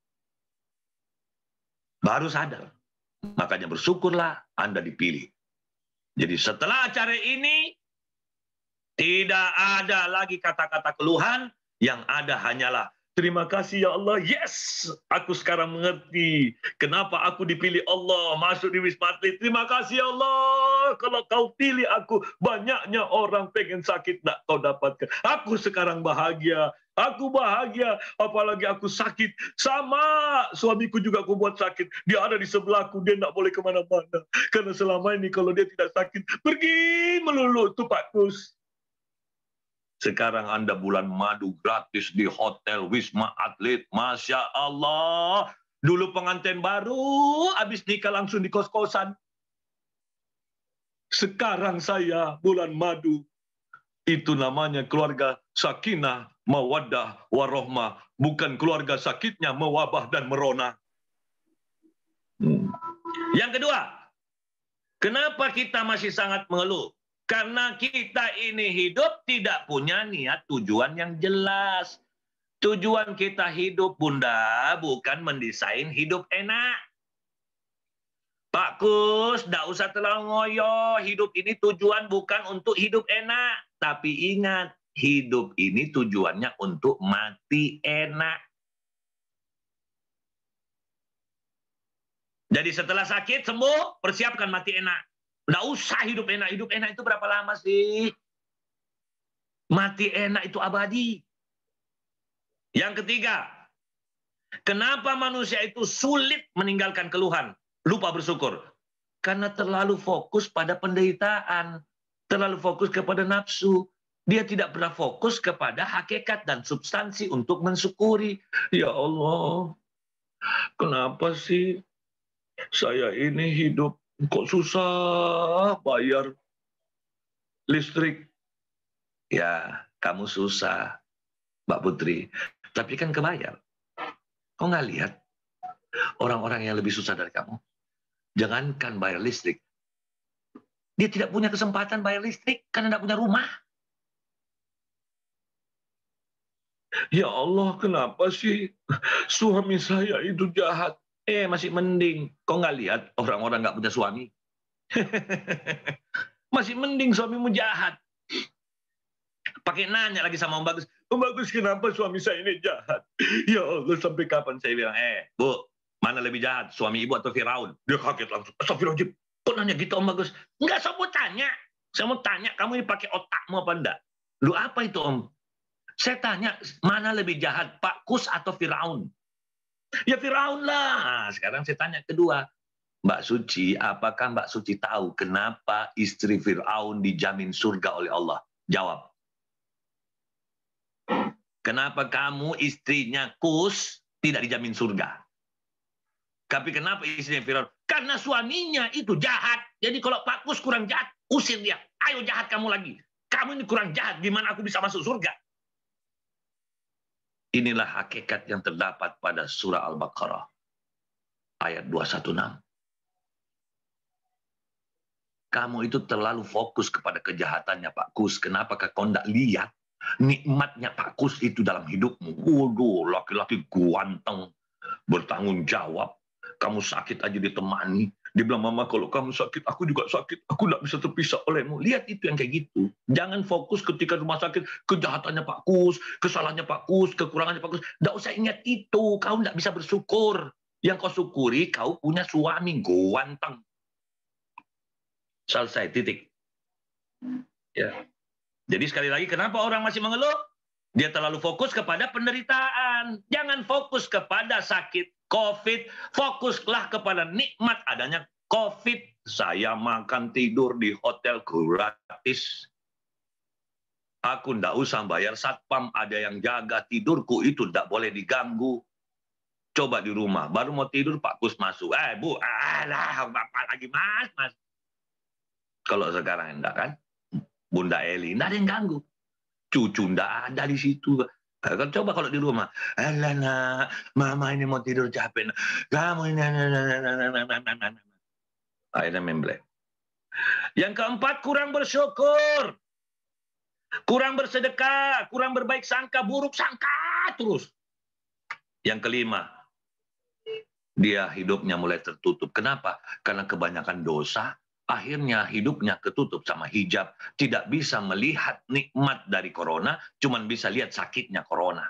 Baru sadar. Makanya bersyukurlah Anda dipilih. Jadi setelah acara ini, tidak ada lagi kata-kata keluhan. Yang ada hanyalah, terima kasih ya Allah, yes, aku sekarang mengerti kenapa aku dipilih Allah masuk di Wisma Atlet. Terima kasih ya Allah, kalau kau pilih aku, banyaknya orang pengen sakit, tak kau dapatkan. Aku sekarang bahagia, aku bahagia, apalagi aku sakit. Sama suamiku juga aku buat sakit, dia ada di sebelahku, dia tak boleh kemana-mana. Karena selama ini kalau dia tidak sakit, pergi melulu tuh Pak Kus. Sekarang Anda bulan madu gratis di Hotel Wisma Atlet. Masya Allah. Dulu pengantin baru, habis nikah langsung di kos-kosan. Sekarang saya bulan madu. Itu namanya keluarga sakinah, mawaddah, warohmah. Bukan keluarga sakitnya, mewabah dan merona. Hmm. Yang kedua, kenapa kita masih sangat mengeluh? Karena kita ini hidup tidak punya niat tujuan yang jelas. Tujuan kita hidup, Bunda, bukan mendesain hidup enak. Pak Kus, tidak usah terlalu ngoyo. Hidup ini tujuan bukan untuk hidup enak. Tapi ingat, hidup ini tujuannya untuk mati enak. Jadi setelah sakit, sembuh, persiapkan mati enak. Nggak usah hidup enak. Hidup enak itu berapa lama sih? Mati enak itu abadi. Yang ketiga, kenapa manusia itu sulit meninggalkan keluhan? Lupa bersyukur. Karena terlalu fokus pada penderitaan. Terlalu fokus kepada nafsu. Dia tidak pernah fokus kepada hakikat dan substansi untuk mensyukuri. Ya Allah, kenapa sih saya ini hidup kok susah bayar listrik? Ya, kamu susah, Mbak Putri. Tapi kan kebayar. Kau nggak lihat orang-orang yang lebih susah dari kamu? Jangankan bayar listrik. Dia tidak punya kesempatan bayar listrik karena tidak punya rumah. Ya Allah, kenapa sih suami saya itu jahat? Eh, masih mending. Kau nggak lihat orang-orang nggak punya suami? Masih mending suamimu jahat. Pakai nanya lagi sama Om Bagus. Om Bagus, kenapa suami saya ini jahat? Ya Allah, sampai kapan saya bilang, eh, Bu, mana lebih jahat, suami ibu atau Firaun? Dia kaget langsung. Astagfirullahaladzim. Kok nanya gitu Om Bagus? Enggak, saya mau tanya. Saya mau tanya, kamu ini pakai otakmu apa enggak? Lu apa itu Om? Saya tanya, mana lebih jahat, Pak Kus atau Firaun? Ya Firaun lah. Sekarang saya tanya kedua, Mbak Suci, apakah Mbak Suci tahu kenapa istri Firaun dijamin surga oleh Allah? Jawab. Kenapa kamu istrinya Kus tidak dijamin surga? Tapi kenapa istrinya Firaun? Karena suaminya itu jahat. Jadi kalau Pak Kus kurang jahat, usir dia. Ayo jahat kamu lagi. Kamu ini kurang jahat, gimana aku bisa masuk surga? Inilah hakikat yang terdapat pada surah Al-Baqarah ayat dua ratus enam belas. Kamu itu terlalu fokus kepada kejahatannya Pak Kus. Kenapakah kau tidak lihat nikmatnya Pak Kus itu dalam hidupmu? Waduh, laki-laki ganteng, bertanggung jawab. Kamu sakit aja ditemani. Dia bilang, Mama, kalau kamu sakit, aku juga sakit. Aku tidak bisa terpisah olehmu. Lihat itu yang kayak gitu. Jangan fokus ketika rumah sakit, kejahatannya Pak Kus, kesalahannya Pak Kus, kekurangannya Pak Kus. Tidak usah ingat itu. Kau tidak bisa bersyukur. Yang kau syukuri, kau punya suami ganteng. Selesai, titik. Ya. Jadi sekali lagi, kenapa orang masih mengeluh? Dia terlalu fokus kepada penderitaan. Jangan fokus kepada sakit COVID. Fokuslah kepada nikmat adanya COVID. Saya makan tidur di hotel gratis. Aku ndak usah bayar satpam. Ada yang jaga tidurku, itu ndak boleh diganggu. Coba di rumah, baru mau tidur Pak Kus masuk. Eh Bu, alah, Bapak lagi mas, mas. Kalau sekarang enggak kan? Bunda Eli, ndak ada yang ganggu. Cucu ndak ada di situ. Coba kalau di rumah, alah nak, Mama ini mau tidur capek. Kamu ini, akhirnya memblek. Yang keempat, kurang bersyukur, kurang bersedekah, kurang berbaik sangka, buruk sangka terus. Yang kelima, dia hidupnya mulai tertutup. Kenapa? Karena kebanyakan dosa. Akhirnya hidupnya ketutup sama hijab. Tidak bisa melihat nikmat dari corona, cuman bisa lihat sakitnya corona.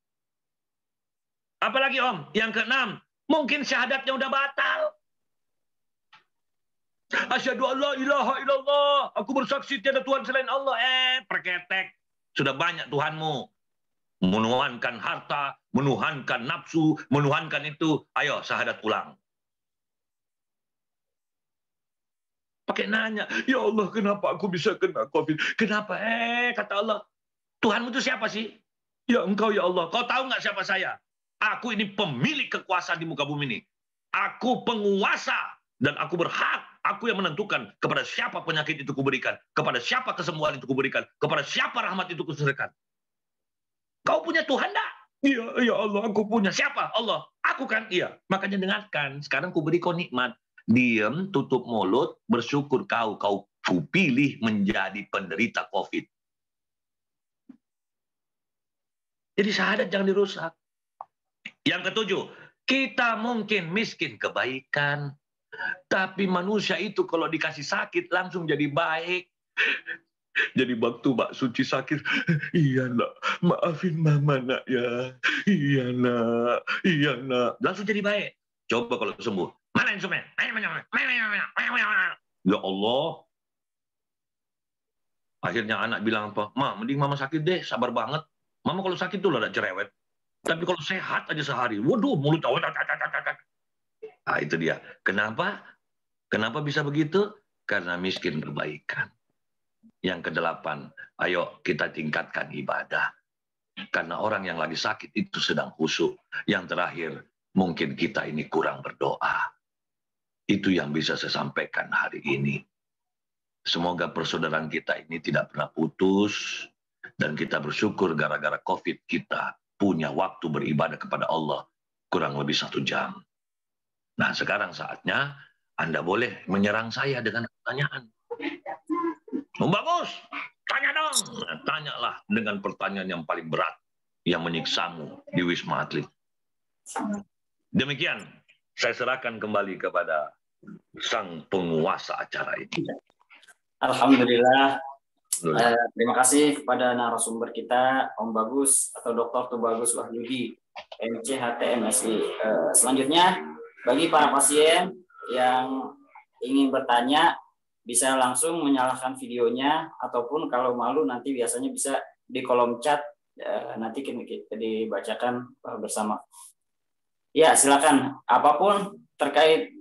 Apalagi Om, yang keenam, mungkin syahadatnya udah batal. Asyhadu an la ilaha illallah, aku bersaksi tiada Tuhan selain Allah. Eh, perketek. Sudah banyak Tuhanmu. Menuhankan harta, menuhankan nafsu, menuhankan itu. Ayo, syahadat ulang. Pakai nanya, ya Allah kenapa aku bisa kena COVID? Kenapa? Eh, kata Allah, Tuhanmu itu siapa sih? Ya engkau ya Allah. Kau tahu nggak siapa saya? Aku ini pemilik kekuasaan di muka bumi ini. Aku penguasa dan aku berhak. Aku yang menentukan kepada siapa penyakit itu kuberikan, kepada siapa kesembuhan itu kuberikan, kepada siapa rahmat itu kuserahkan. Kau punya Tuhan enggak? Iya, ya Allah, aku punya. Siapa? Allah. Aku kan? Iya. Makanya dengarkan. Sekarang kuberi kau nikmat. Diam, tutup mulut, bersyukur kau, kau kupilih menjadi penderita COVID. Jadi syahadat jangan dirusak. Yang ketujuh, kita mungkin miskin kebaikan, tapi manusia itu kalau dikasih sakit langsung jadi baik. Jadi waktu Mbak Suci sakit, iya nak, maafin mama nak ya, iya nak, iya nak, langsung jadi baik. Coba kalau sembuh. Mana instrumen? Ya Allah. Akhirnya anak bilang apa? Ma, mending mama sakit deh, sabar banget. Mama kalau sakit tuh ada cerewet. Tapi kalau sehat aja sehari, waduh, mulut. Nah, itu dia. Kenapa? Kenapa bisa begitu? Karena miskin kebaikan. Yang kedelapan, ayo kita tingkatkan ibadah. Karena orang yang lagi sakit itu sedang khusyuk. Yang terakhir, mungkin kita ini kurang berdoa. Itu yang bisa saya sampaikan hari ini. Semoga persaudaraan kita ini tidak pernah putus. Dan kita bersyukur gara-gara COVID kita punya waktu beribadah kepada Allah kurang lebih satu jam. Nah sekarang saatnya Anda boleh menyerang saya dengan pertanyaan. Oh, bagus, tanya dong. Nah, tanyalah dengan pertanyaan yang paling berat yang menyiksamu di Wisma Atlet. Demikian, saya serahkan kembali kepada sang penguasa acara ini. Alhamdulillah. Eh, terima kasih kepada narasumber kita, Om Bagus atau Doktor Tubagus Wahyudi, M C H T M S I. Eh, selanjutnya, bagi para pasien yang ingin bertanya, bisa langsung menyalakan videonya, ataupun kalau malu nanti biasanya bisa di kolom chat, eh, nanti kita dibacakan bersama. Ya, silakan. Apapun terkait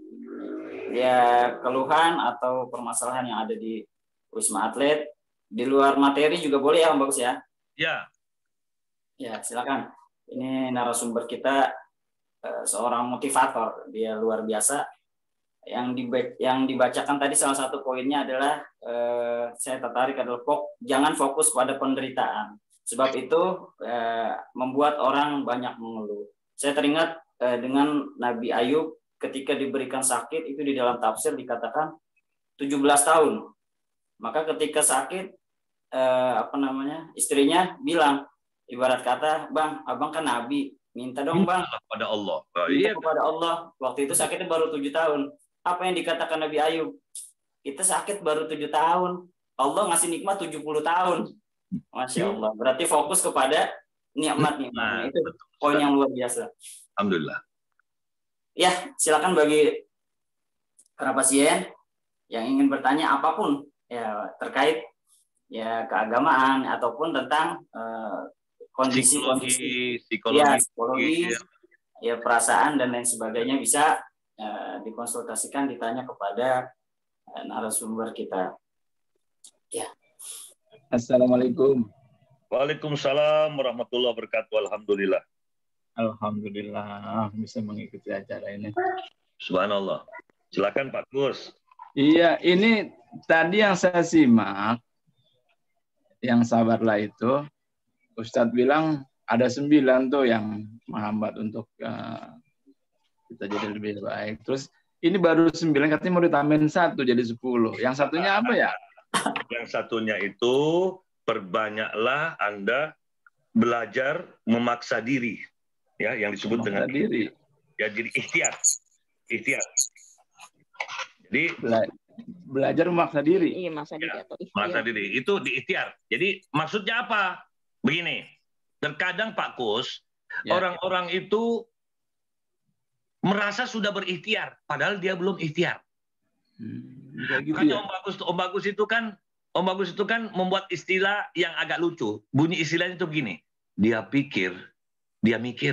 ya keluhan atau permasalahan yang ada di Wisma Atlet, di luar materi juga boleh ya Om Bagus ya? Ya. Ya, silakan. Ini narasumber kita uh, seorang motivator, dia luar biasa. Yang dibac yang dibacakan tadi salah satu poinnya adalah uh, saya tertarik adalah fok jangan fokus pada penderitaan. Sebab itu uh, membuat orang banyak mengeluh. Saya teringat uh, dengan Nabi Ayub ketika diberikan sakit itu di dalam tafsir dikatakan tujuh belas tahun. Maka ketika sakit eh, apa namanya istrinya bilang ibarat kata, bang, abang kan nabi, minta dong bang kepada Allah. Oh, minta iya. kepada Allah. Waktu itu sakitnya baru tujuh tahun. Apa yang dikatakan Nabi Ayub? Kita sakit baru tujuh tahun, Allah ngasih nikmat tujuh puluh tahun. Masya Allah. Berarti fokus kepada nikmat-nikmat. Nah, itu poin yang luar biasa. Alhamdulillah. Ya, silakan bagi para pasien yang ingin bertanya apapun ya terkait ya keagamaan ataupun tentang uh, kondisi kondisi psikologi, ya, psikologi ya perasaan dan lain sebagainya bisa uh, dikonsultasikan, ditanya kepada uh, narasumber kita. Ya. Assalamualaikum. Waalaikumsalam warahmatullahi wabarakatuh. Alhamdulillah. Alhamdulillah bisa mengikuti acara ini. Subhanallah. Silakan Pak Gus. Iya, ini tadi yang saya simak, yang sabarlah itu, Ustadz bilang ada sembilan tuh yang menghambat untuk uh, kita jadi lebih baik. Terus ini baru sembilan, katanya mau ditambahin satu jadi sepuluh. Yang satunya apa ya? Yang satunya itu perbanyaklah Anda belajar memaksa diri, ya, yang disebut memaksa dengan diri. Ya, jadi ikhtiar, ikhtiar. Jadi Bela belajar memaksa diri. Iya, maksa diri ya, atau ikhtiar. Maksa diri itu diikhtiar. Jadi maksudnya apa? Begini, terkadang Pak Kus, Ya. orang-orang itu merasa sudah berikhtiar, padahal dia belum ikhtiar. Hmm, gitu Makanya ya? Om Bagus, Om Bagus itu kan, Om Bagus itu kan membuat istilah yang agak lucu. Bunyi istilahnya itu begini, dia pikir, dia mikir.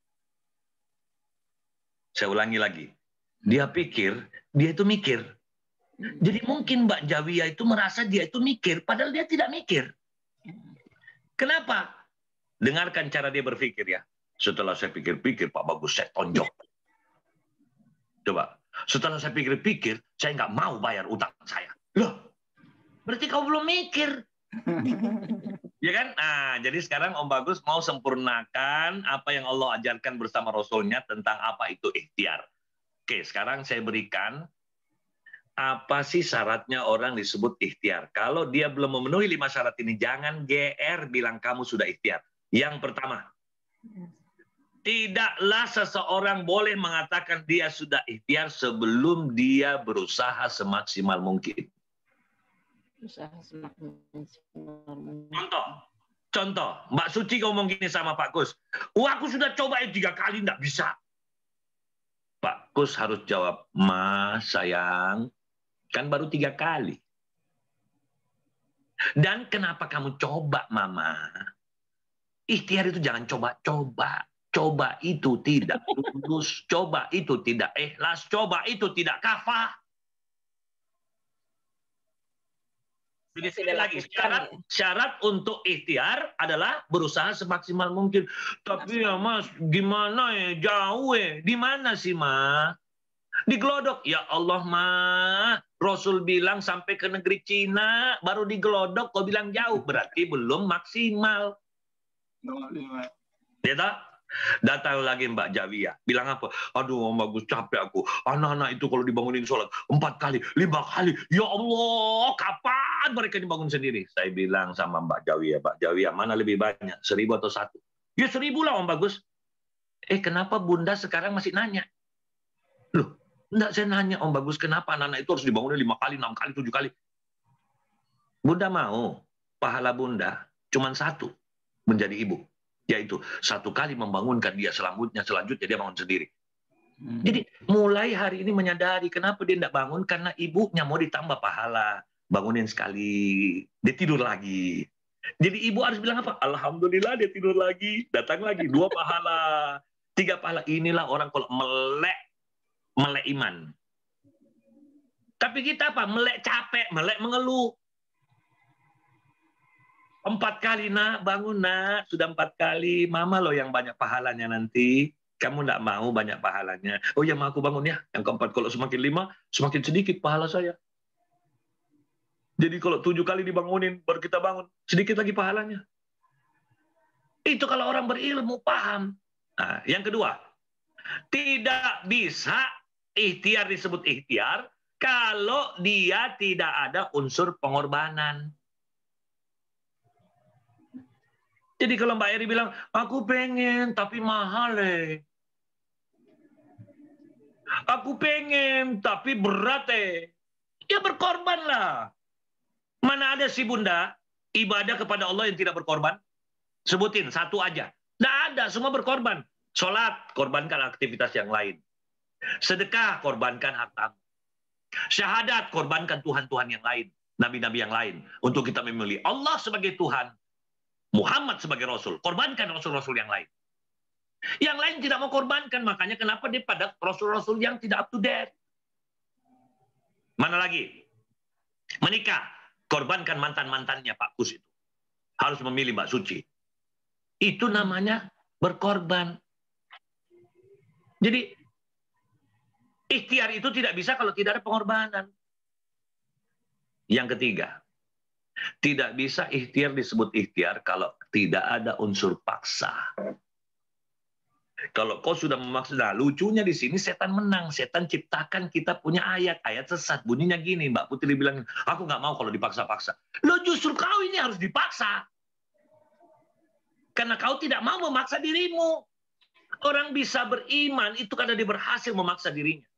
Saya ulangi lagi, dia pikir, dia itu mikir. Jadi mungkin Mbak Jawia itu merasa dia itu mikir, padahal dia tidak mikir. Kenapa? Dengarkan cara dia berpikir ya. Setelah saya pikir-pikir, Pak Bagus, saya tonjok. Coba. Setelah saya pikir-pikir, saya nggak mau bayar utang saya. Loh, berarti kau belum mikir. Ya kan? Nah, jadi sekarang Om Bagus mau sempurnakan apa yang Allah ajarkan bersama Rasulnya tentang apa itu ikhtiar. Oke, sekarang saya berikan apa sih syaratnya orang disebut ikhtiar. Kalau dia belum memenuhi lima syarat ini, jangan G R bilang kamu sudah ikhtiar. Yang pertama, tidaklah seseorang boleh mengatakan dia sudah ikhtiar sebelum dia berusaha semaksimal mungkin. Usaha semaksimal mungkin. Contoh, contoh, Mbak Suci ngomong gini sama Pak Kus, wah aku sudah coba tiga kali, nggak bisa. Pak Kus harus jawab, Mas sayang, kan baru tiga kali. Dan kenapa kamu coba, Mama? Ikhtiar itu jangan coba-coba. Coba itu tidak lulus, coba itu tidak ikhlas, coba itu tidak kafah. Jadi Masih sekali lagi dilakukan, syarat ya. syarat untuk ikhtiar adalah berusaha semaksimal mungkin. Tapi ya Mas, gimana ya, jauh ya. Di mana sih Ma? Di Glodok. Ya Allah Ma, Rasul bilang sampai ke negeri Cina, baru di Glodok kau bilang jauh, berarti belum maksimal. Ya tak? Datang lagi Mbak Javia, bilang apa? Aduh Om Bagus, capek aku. Anak-anak itu kalau dibangunin sholat empat kali, lima kali. Ya Allah, kapan mereka dibangun sendiri? Saya bilang sama Mbak Javia, Mbak Javia, mana lebih banyak? Seribu atau satu? Ya seribu lah Om Bagus. Eh kenapa Bunda sekarang masih nanya? Loh, enggak, saya nanya Om Bagus, kenapa anak-anak itu harus dibangunin lima kali, enam kali, tujuh kali? Bunda mau pahala Bunda cuma satu, menjadi ibu. Yaitu satu kali membangunkan dia, selanjutnya selanjutnya dia bangun sendiri. Hmm. Jadi mulai hari ini menyadari kenapa dia tidak bangun, karena ibunya mau ditambah pahala. Bangunin sekali, dia tidur lagi. Jadi ibu harus bilang apa? Alhamdulillah dia tidur lagi, datang lagi, dua pahala, tiga pahala. Inilah orang kalau melek, melek iman. Tapi kita apa? Melek capek, melek mengeluh. Empat kali nak, bangun nak, sudah empat kali. Mama loh yang banyak pahalanya nanti. Kamu tidak mau banyak pahalanya. Oh ya, ma aku bangun ya. Yang keempat, kalau semakin lima, semakin sedikit pahala saya. Jadi kalau tujuh kali dibangunin, baru kita bangun, sedikit lagi pahalanya. Itu kalau orang berilmu, paham. Nah, yang kedua, tidak bisa ikhtiar disebut ikhtiar kalau dia tidak ada unsur pengorbanan. Jadi kalau Mbak Eri bilang, aku pengen tapi mahal eh. Aku pengen tapi berat eh. Ya berkorbanlah. Mana ada sih Bunda ibadah kepada Allah yang tidak berkorban? Sebutin satu aja. Tidak ada, semua berkorban. Sholat, korbankan aktivitas yang lain. Sedekah, korbankan hartamu. Syahadat, korbankan Tuhan-Tuhan yang lain. Nabi-nabi yang lain. Untuk kita memilih Allah sebagai Tuhan. Muhammad sebagai Rasul, korbankan Rasul-Rasul yang lain. Yang lain tidak mau korbankan, makanya kenapa dia pada Rasul-Rasul yang tidak up to date. Mana lagi? Menikah, korbankan mantan-mantannya Pak Kus itu. Harus memilih Mbak Suci. Itu namanya berkorban. Jadi, ikhtiar itu tidak bisa kalau tidak ada pengorbanan. Yang ketiga, tidak bisa ikhtiar disebut ikhtiar kalau tidak ada unsur paksa. Kalau kau sudah memaksa, nah lucunya di sini setan menang. Setan ciptakan kita punya ayat, ayat sesat. Bunyinya gini, Mbak Putri bilang, aku nggak mau kalau dipaksa-paksa. Lo justru kau ini harus dipaksa. Karena kau tidak mau memaksa dirimu. Orang bisa beriman itu karena dia berhasil memaksa dirinya.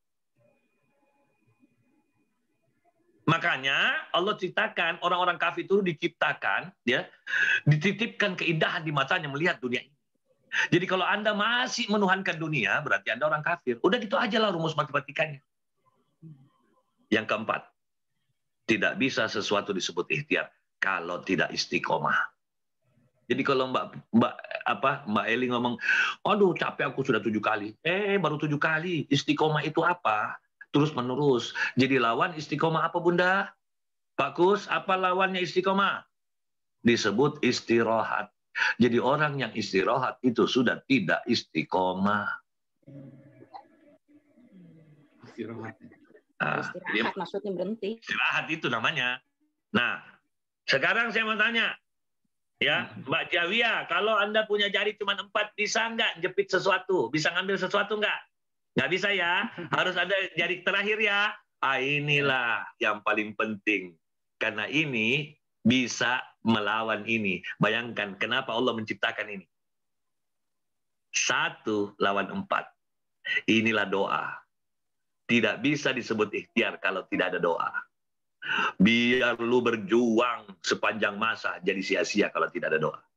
Makanya Allah ceritakan orang-orang kafir itu diciptakan, ya, dititipkan keindahan di matanya melihat dunia ini. Jadi kalau Anda masih menuhankan dunia, berarti Anda orang kafir. Udah gitu aja lah rumus matematikanya. Yang keempat, tidak bisa sesuatu disebut ikhtiar kalau tidak istiqomah. Jadi kalau Mbak Mbak apa Mbak Eli ngomong, aduh capek aku sudah tujuh kali. Eh baru tujuh kali. Istiqomah itu apa? Terus menerus. Jadi lawan istiqomah apa Bunda? Pak Kus, apa lawannya istiqomah? Disebut istirahat. Jadi orang yang istirahat itu sudah tidak istiqomah. Istirahat. Nah, Istirahat maksudnya berhenti. Istirahat itu namanya. Nah, sekarang saya mau tanya. Ya, Mbak Javia, kalau Anda punya jari cuma empat, bisa nggak jepit sesuatu? Bisa ngambil sesuatu nggak? Nggak bisa ya, harus ada jari terakhir ya. Ah, inilah yang paling penting. Karena ini bisa melawan ini. Bayangkan kenapa Allah menciptakan ini. Satu lawan empat. Inilah doa. Tidak bisa disebut ikhtiar kalau tidak ada doa. Biar lu berjuang sepanjang masa jadi sia-sia kalau tidak ada doa.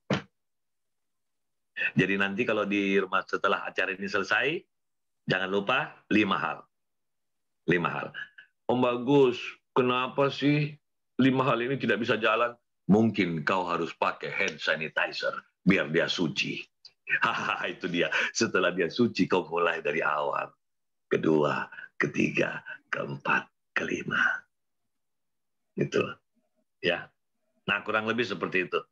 Jadi nanti kalau di rumah setelah acara ini selesai, jangan lupa lima hal. Lima hal. Om Bagus, kenapa sih lima hal ini tidak bisa jalan? Mungkin kau harus pakai hand sanitizer biar dia suci. Hahaha, itu dia. Setelah dia suci, kau mulai dari awal. Kedua, ketiga, keempat, kelima. Itu. Ya. Nah, kurang lebih seperti itu.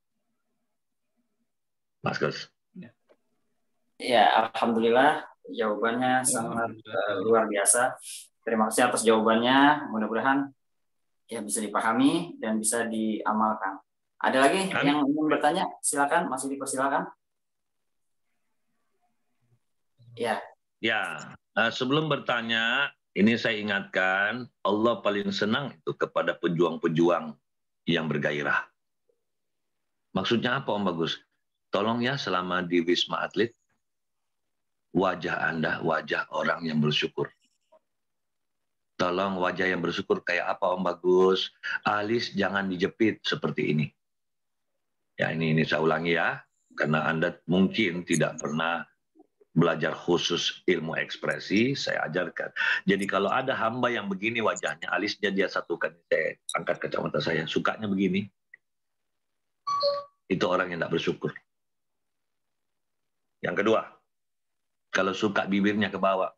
Mas Gus. Ya, alhamdulillah jawabannya sangat uh, luar biasa. Terima kasih atas jawabannya. Mudah-mudahan ya bisa dipahami dan bisa diamalkan. Ada lagi Amin. yang ingin bertanya? Silakan, masih dipersilakan. Ya. Ya, uh, sebelum bertanya, ini saya ingatkan, Allah paling senang itu kepada pejuang-pejuang yang bergairah. Maksudnya apa Om Bagus? Tolong ya selama di Wisma Atlet, wajah Anda, wajah orang yang bersyukur. Tolong wajah yang bersyukur kayak apa Om Bagus? Alis jangan dijepit seperti ini. Ya ini, ini saya ulangi ya, karena Anda mungkin tidak pernah belajar khusus ilmu ekspresi, saya ajarkan. Jadi kalau ada hamba yang begini wajahnya, alisnya dia satukan. Saya angkat kacamata saya, sukanya begini. Itu orang yang tidak bersyukur. Yang kedua, kalau suka bibirnya ke bawah,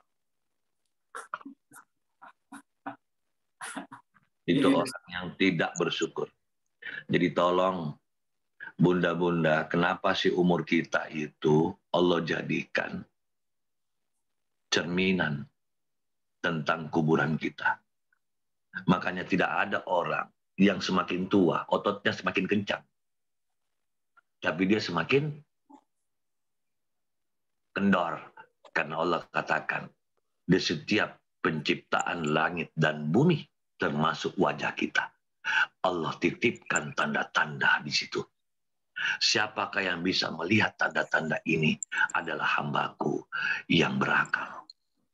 itu orang yang tidak bersyukur. Jadi tolong, bunda-bunda, kenapa sih umur kita itu Allah jadikan cerminan tentang kuburan kita. Makanya tidak ada orang yang semakin tua, ototnya semakin kencang. Tapi dia semakin kendor. Karena Allah katakan, di setiap penciptaan langit dan bumi, termasuk wajah kita, Allah titipkan tanda-tanda di situ. Siapakah yang bisa melihat tanda-tanda ini adalah hambaku yang berakal.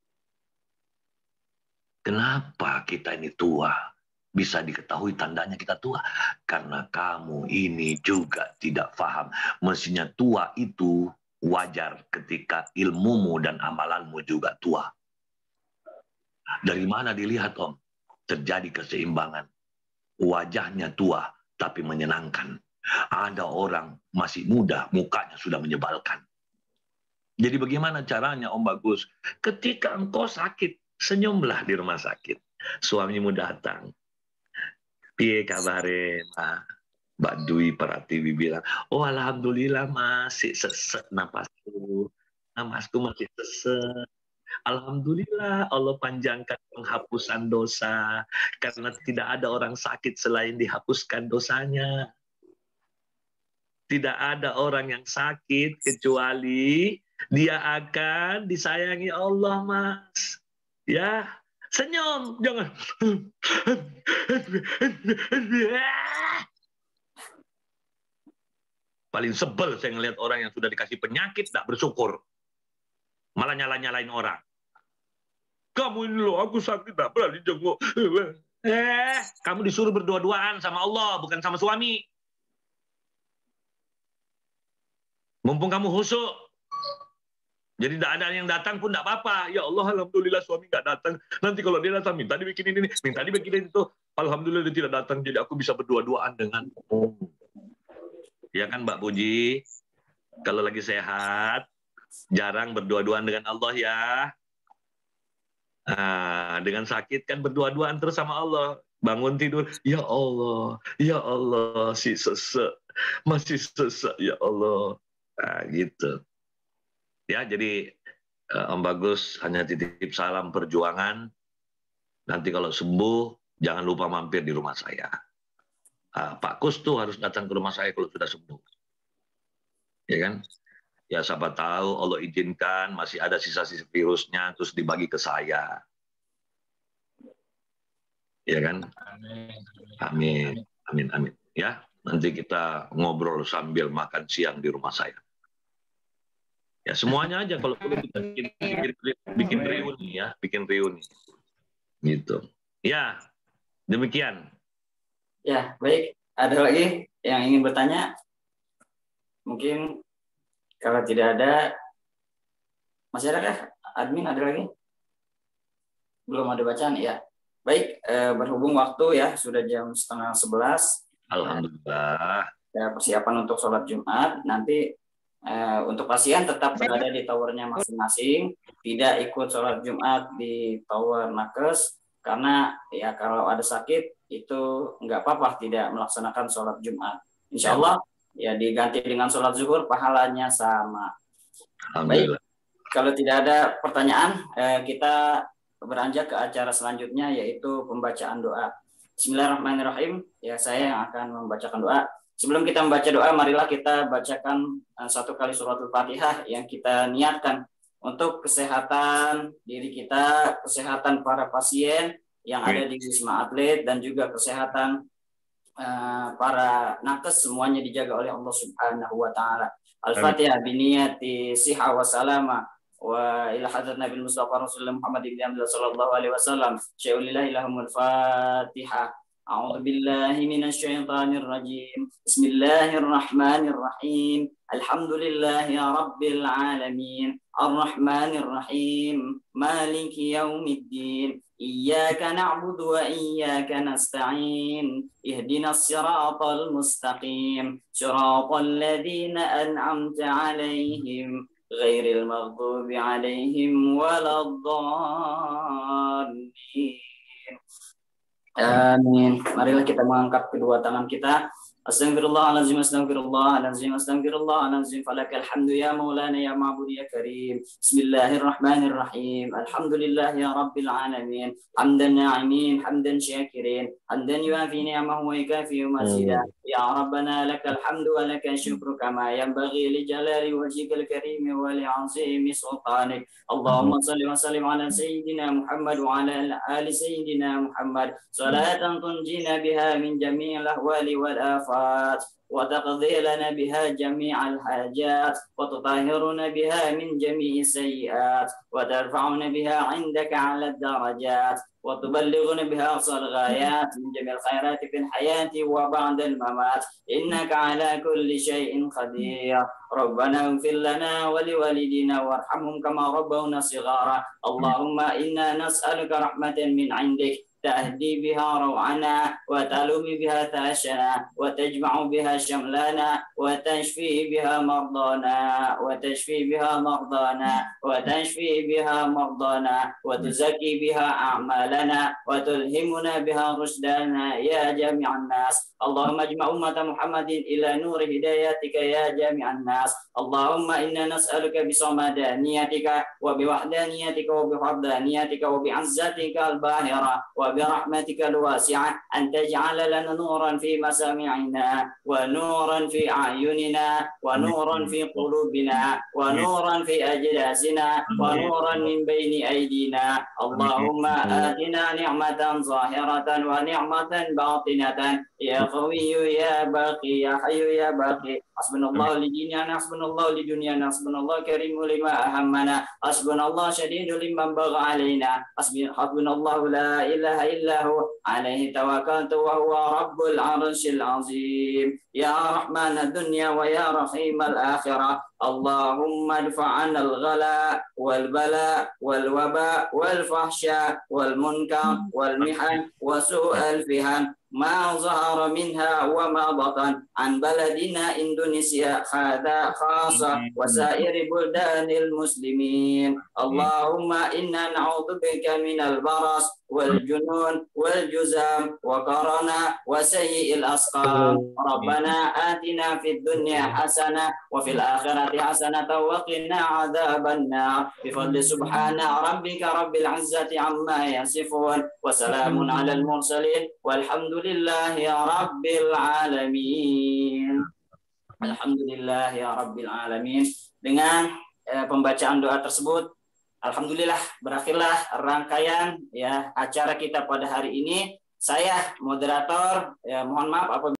Kenapa kita ini tua? Bisa diketahui tandanya kita tua. Karena kamu ini juga tidak paham. Mestinya tua itu wajar ketika ilmumu dan amalanmu juga tua. Dari mana dilihat Om? Terjadi keseimbangan. Wajahnya tua tapi menyenangkan. Ada orang masih muda, mukanya sudah menyebalkan. Jadi bagaimana caranya Om Bagus? Ketika engkau sakit, senyumlah di rumah sakit. Suamimu datang. Piye kabare, Ma? Mbak Dwi Pratiwi bilang, oh alhamdulillah masih sesek napasku. Napasku masih sesek. Alhamdulillah Allah panjangkan penghapusan dosa. Karena tidak ada orang sakit selain dihapuskan dosanya. Tidak ada orang yang sakit kecuali dia akan disayangi Allah, Mas. Ya, senyum, jangan. Paling sebel saya ngelihat orang yang sudah dikasih penyakit tidak bersyukur. Malah nyala-nyalain orang. Kamu ini loh, aku sakit tak pernah dijenguk. Eh, kamu disuruh berdua-duaan sama Allah, bukan sama suami. Mumpung kamu husuk. Jadi tidak ada yang datang pun tidak apa-apa. Ya Allah, alhamdulillah suami nggak datang. Nanti kalau dia datang, minta dibikin ini, minta dibikin itu. Alhamdulillah dia tidak datang, jadi aku bisa berdua-duaan dengan. Oh. Ya kan Mbak Puji? Kalau lagi sehat, jarang berdua-duaan dengan Allah ya. Nah, dengan sakit kan berdua-duaan terus sama Allah. Bangun tidur, ya Allah, ya Allah, si sesek, masih sesek, ya Allah. Nah, gitu. Ya, jadi Om Bagus hanya titip salam perjuangan. Nanti kalau sembuh, jangan lupa mampir di rumah saya. Uh, Pak Kus tuh harus datang ke rumah saya kalau sudah sembuh. Ya kan? Ya siapa tahu Allah izinkan masih ada sisa-sisa virusnya terus dibagi ke saya. Ya kan? Amin. Amin, amin. Ya, nanti kita ngobrol sambil makan siang di rumah saya. Ya semuanya aja kalau perlu kita bikin, bikin, bikin reuni ya, bikin reuni. Gitu. Ya, demikian. Ya, baik. Ada lagi yang ingin bertanya? Mungkin kalau tidak ada, masih ada kah? Admin ada lagi? Belum ada bacaan? Ya. Baik, eh, berhubung waktu ya, sudah jam setengah sebelas. Alhamdulillah. Ya, persiapan untuk sholat Jumat. Nanti eh, untuk pasien tetap berada di towernya masing-masing. Tidak ikut sholat Jumat di tower nakes. Karena ya kalau ada sakit, itu nggak apa-apa tidak melaksanakan sholat Jumat. Insya Allah ya diganti dengan sholat zuhur pahalanya sama. Baik, kalau tidak ada pertanyaan eh, kita beranjak ke acara selanjutnya yaitu pembacaan doa. Bismillahirrahmanirrahim. Ya saya yang akan membacakan doa. Sebelum kita membaca doa, marilah kita bacakan uh, satu kali suratul Fatihah yang kita niatkan untuk kesehatan diri kita, kesehatan para pasien yang ada di Wisma Atlet, dan juga kesehatan uh, para nakes, semuanya dijaga oleh Allah Subhanahu wa taala. Al-Fatihah biniyati siha wa salama wa ila hadrat Nabi Mustafa Rasulullah Muhammad ibn Abdullah sallallahu alaihi wasallam. Syai'ulillahi lahumul Fatihah. أعوذ بالله من الشيطان الرجيم بسم الله الرحمن الرحيم الحمد لله رب العالمين الرحمن الرحيم مالك يوم الدين إياك نعبد وإياك نستعين اهدنا الصراط المستقيم صراط الذين أنعمت عليهم غير المغضوب عليهم ولا الضالين. Amin. Marilah kita mengangkat kedua tangan kita. Astaghfirullahaladzim, astaghfirullahaladzim, astaghfirullahaladzim. Falakal hamdu ya maulana ya ma'bud ya karim. Bismillahirrahmanirrahim. Alhamdulillah ya rabbil alamin. Hamdan na'imin, hamdan syakirin. Hamdan yuafi ni'amahu wa yukafi mazida. Ya Rabbana lakal hamdu wa lakal syukru kama yanbaghi li jalali wajhikal karim wa li 'azimi sultanik. Allahumma salli wa sallim ala sayyidina Muhammad wa ala ali sayyidina Muhammad. Salatan tunjina biha min jami'il ahwali wal afat وتقضي لنا بها جميع الحاجات وتطهرنا بها من جميع السيئات وترفعنا بها عندك على الدرجات وتبلغنا بها أقصى الغايات من جميع الخيرات في الحياة وبعد الممات إنك على كل شيء قدير. ربنا اغفر لنا ولوالدينا وارحمهم كما ربونا صغارا. اللهم إنا نسألك رحمة من عندك تهدي بها روعنا وتلوم بها تاشنا وتجمع بها شملنا وتشفي بها مرضانا وتشفي بها مرضانا وتشفي بها مرضانا وتزكي بها أعمالنا وتلهمنا بها رشدنا يا جميع الناس. اللهم اجمع أمة محمد إلى نور هدايتك يا جميع الناس. اللهم إنا نسألك بصمدانيتك وبوحدانيتك وبفردانيتك وبعزتك الباهرة وبرحمتك الواسعة أن تجعل لنا نورا في مسامعنا ونورا في أعيننا ونورا في قلوبنا ونورا في أجلاسنا ونورا من بين أيدينا. اللهم آتنا نعمة ظاهرة ونعمة باطنة يا قوي يا باقي يا حي يا باقي. حسبنا الله لديننا حسبنا الله لدنيانا حسبنا الله كريم لما أهمنا حسبنا الله شديد لمن بغى علينا حسبنا الله لا إله إلا هو عليه توكلت وهو رب العرش العظيم. يا رحمن الدنيا ويا رحيم الآخرة اللهم ادفع عنا الغلاء والبلاء والوباء والفحشاء والمنكر والمحن وسوء الفهم ما ظهر منها وما بطن عن بلدنا إندونيسيا هذا خاصة وسائر بلدان المسلمين. اللهم إنا نعوذ بك من البرص والجنون والجزام وقرنا وسيء الأسقام. ربنا آتنا في الدنيا حسنة وفي الآخرة حسنة وقنا عذاب النار بفضل سبحان ربك رب العزة عما يصفون وسلام على المرسلين والحمد لله يا رب العالمين. Alhamdulillah ya rabbil alamin. Dengan eh, pembacaan doa tersebut, alhamdulillah berakhirlah rangkaian ya acara kita pada hari ini. Saya moderator, ya mohon maaf apabila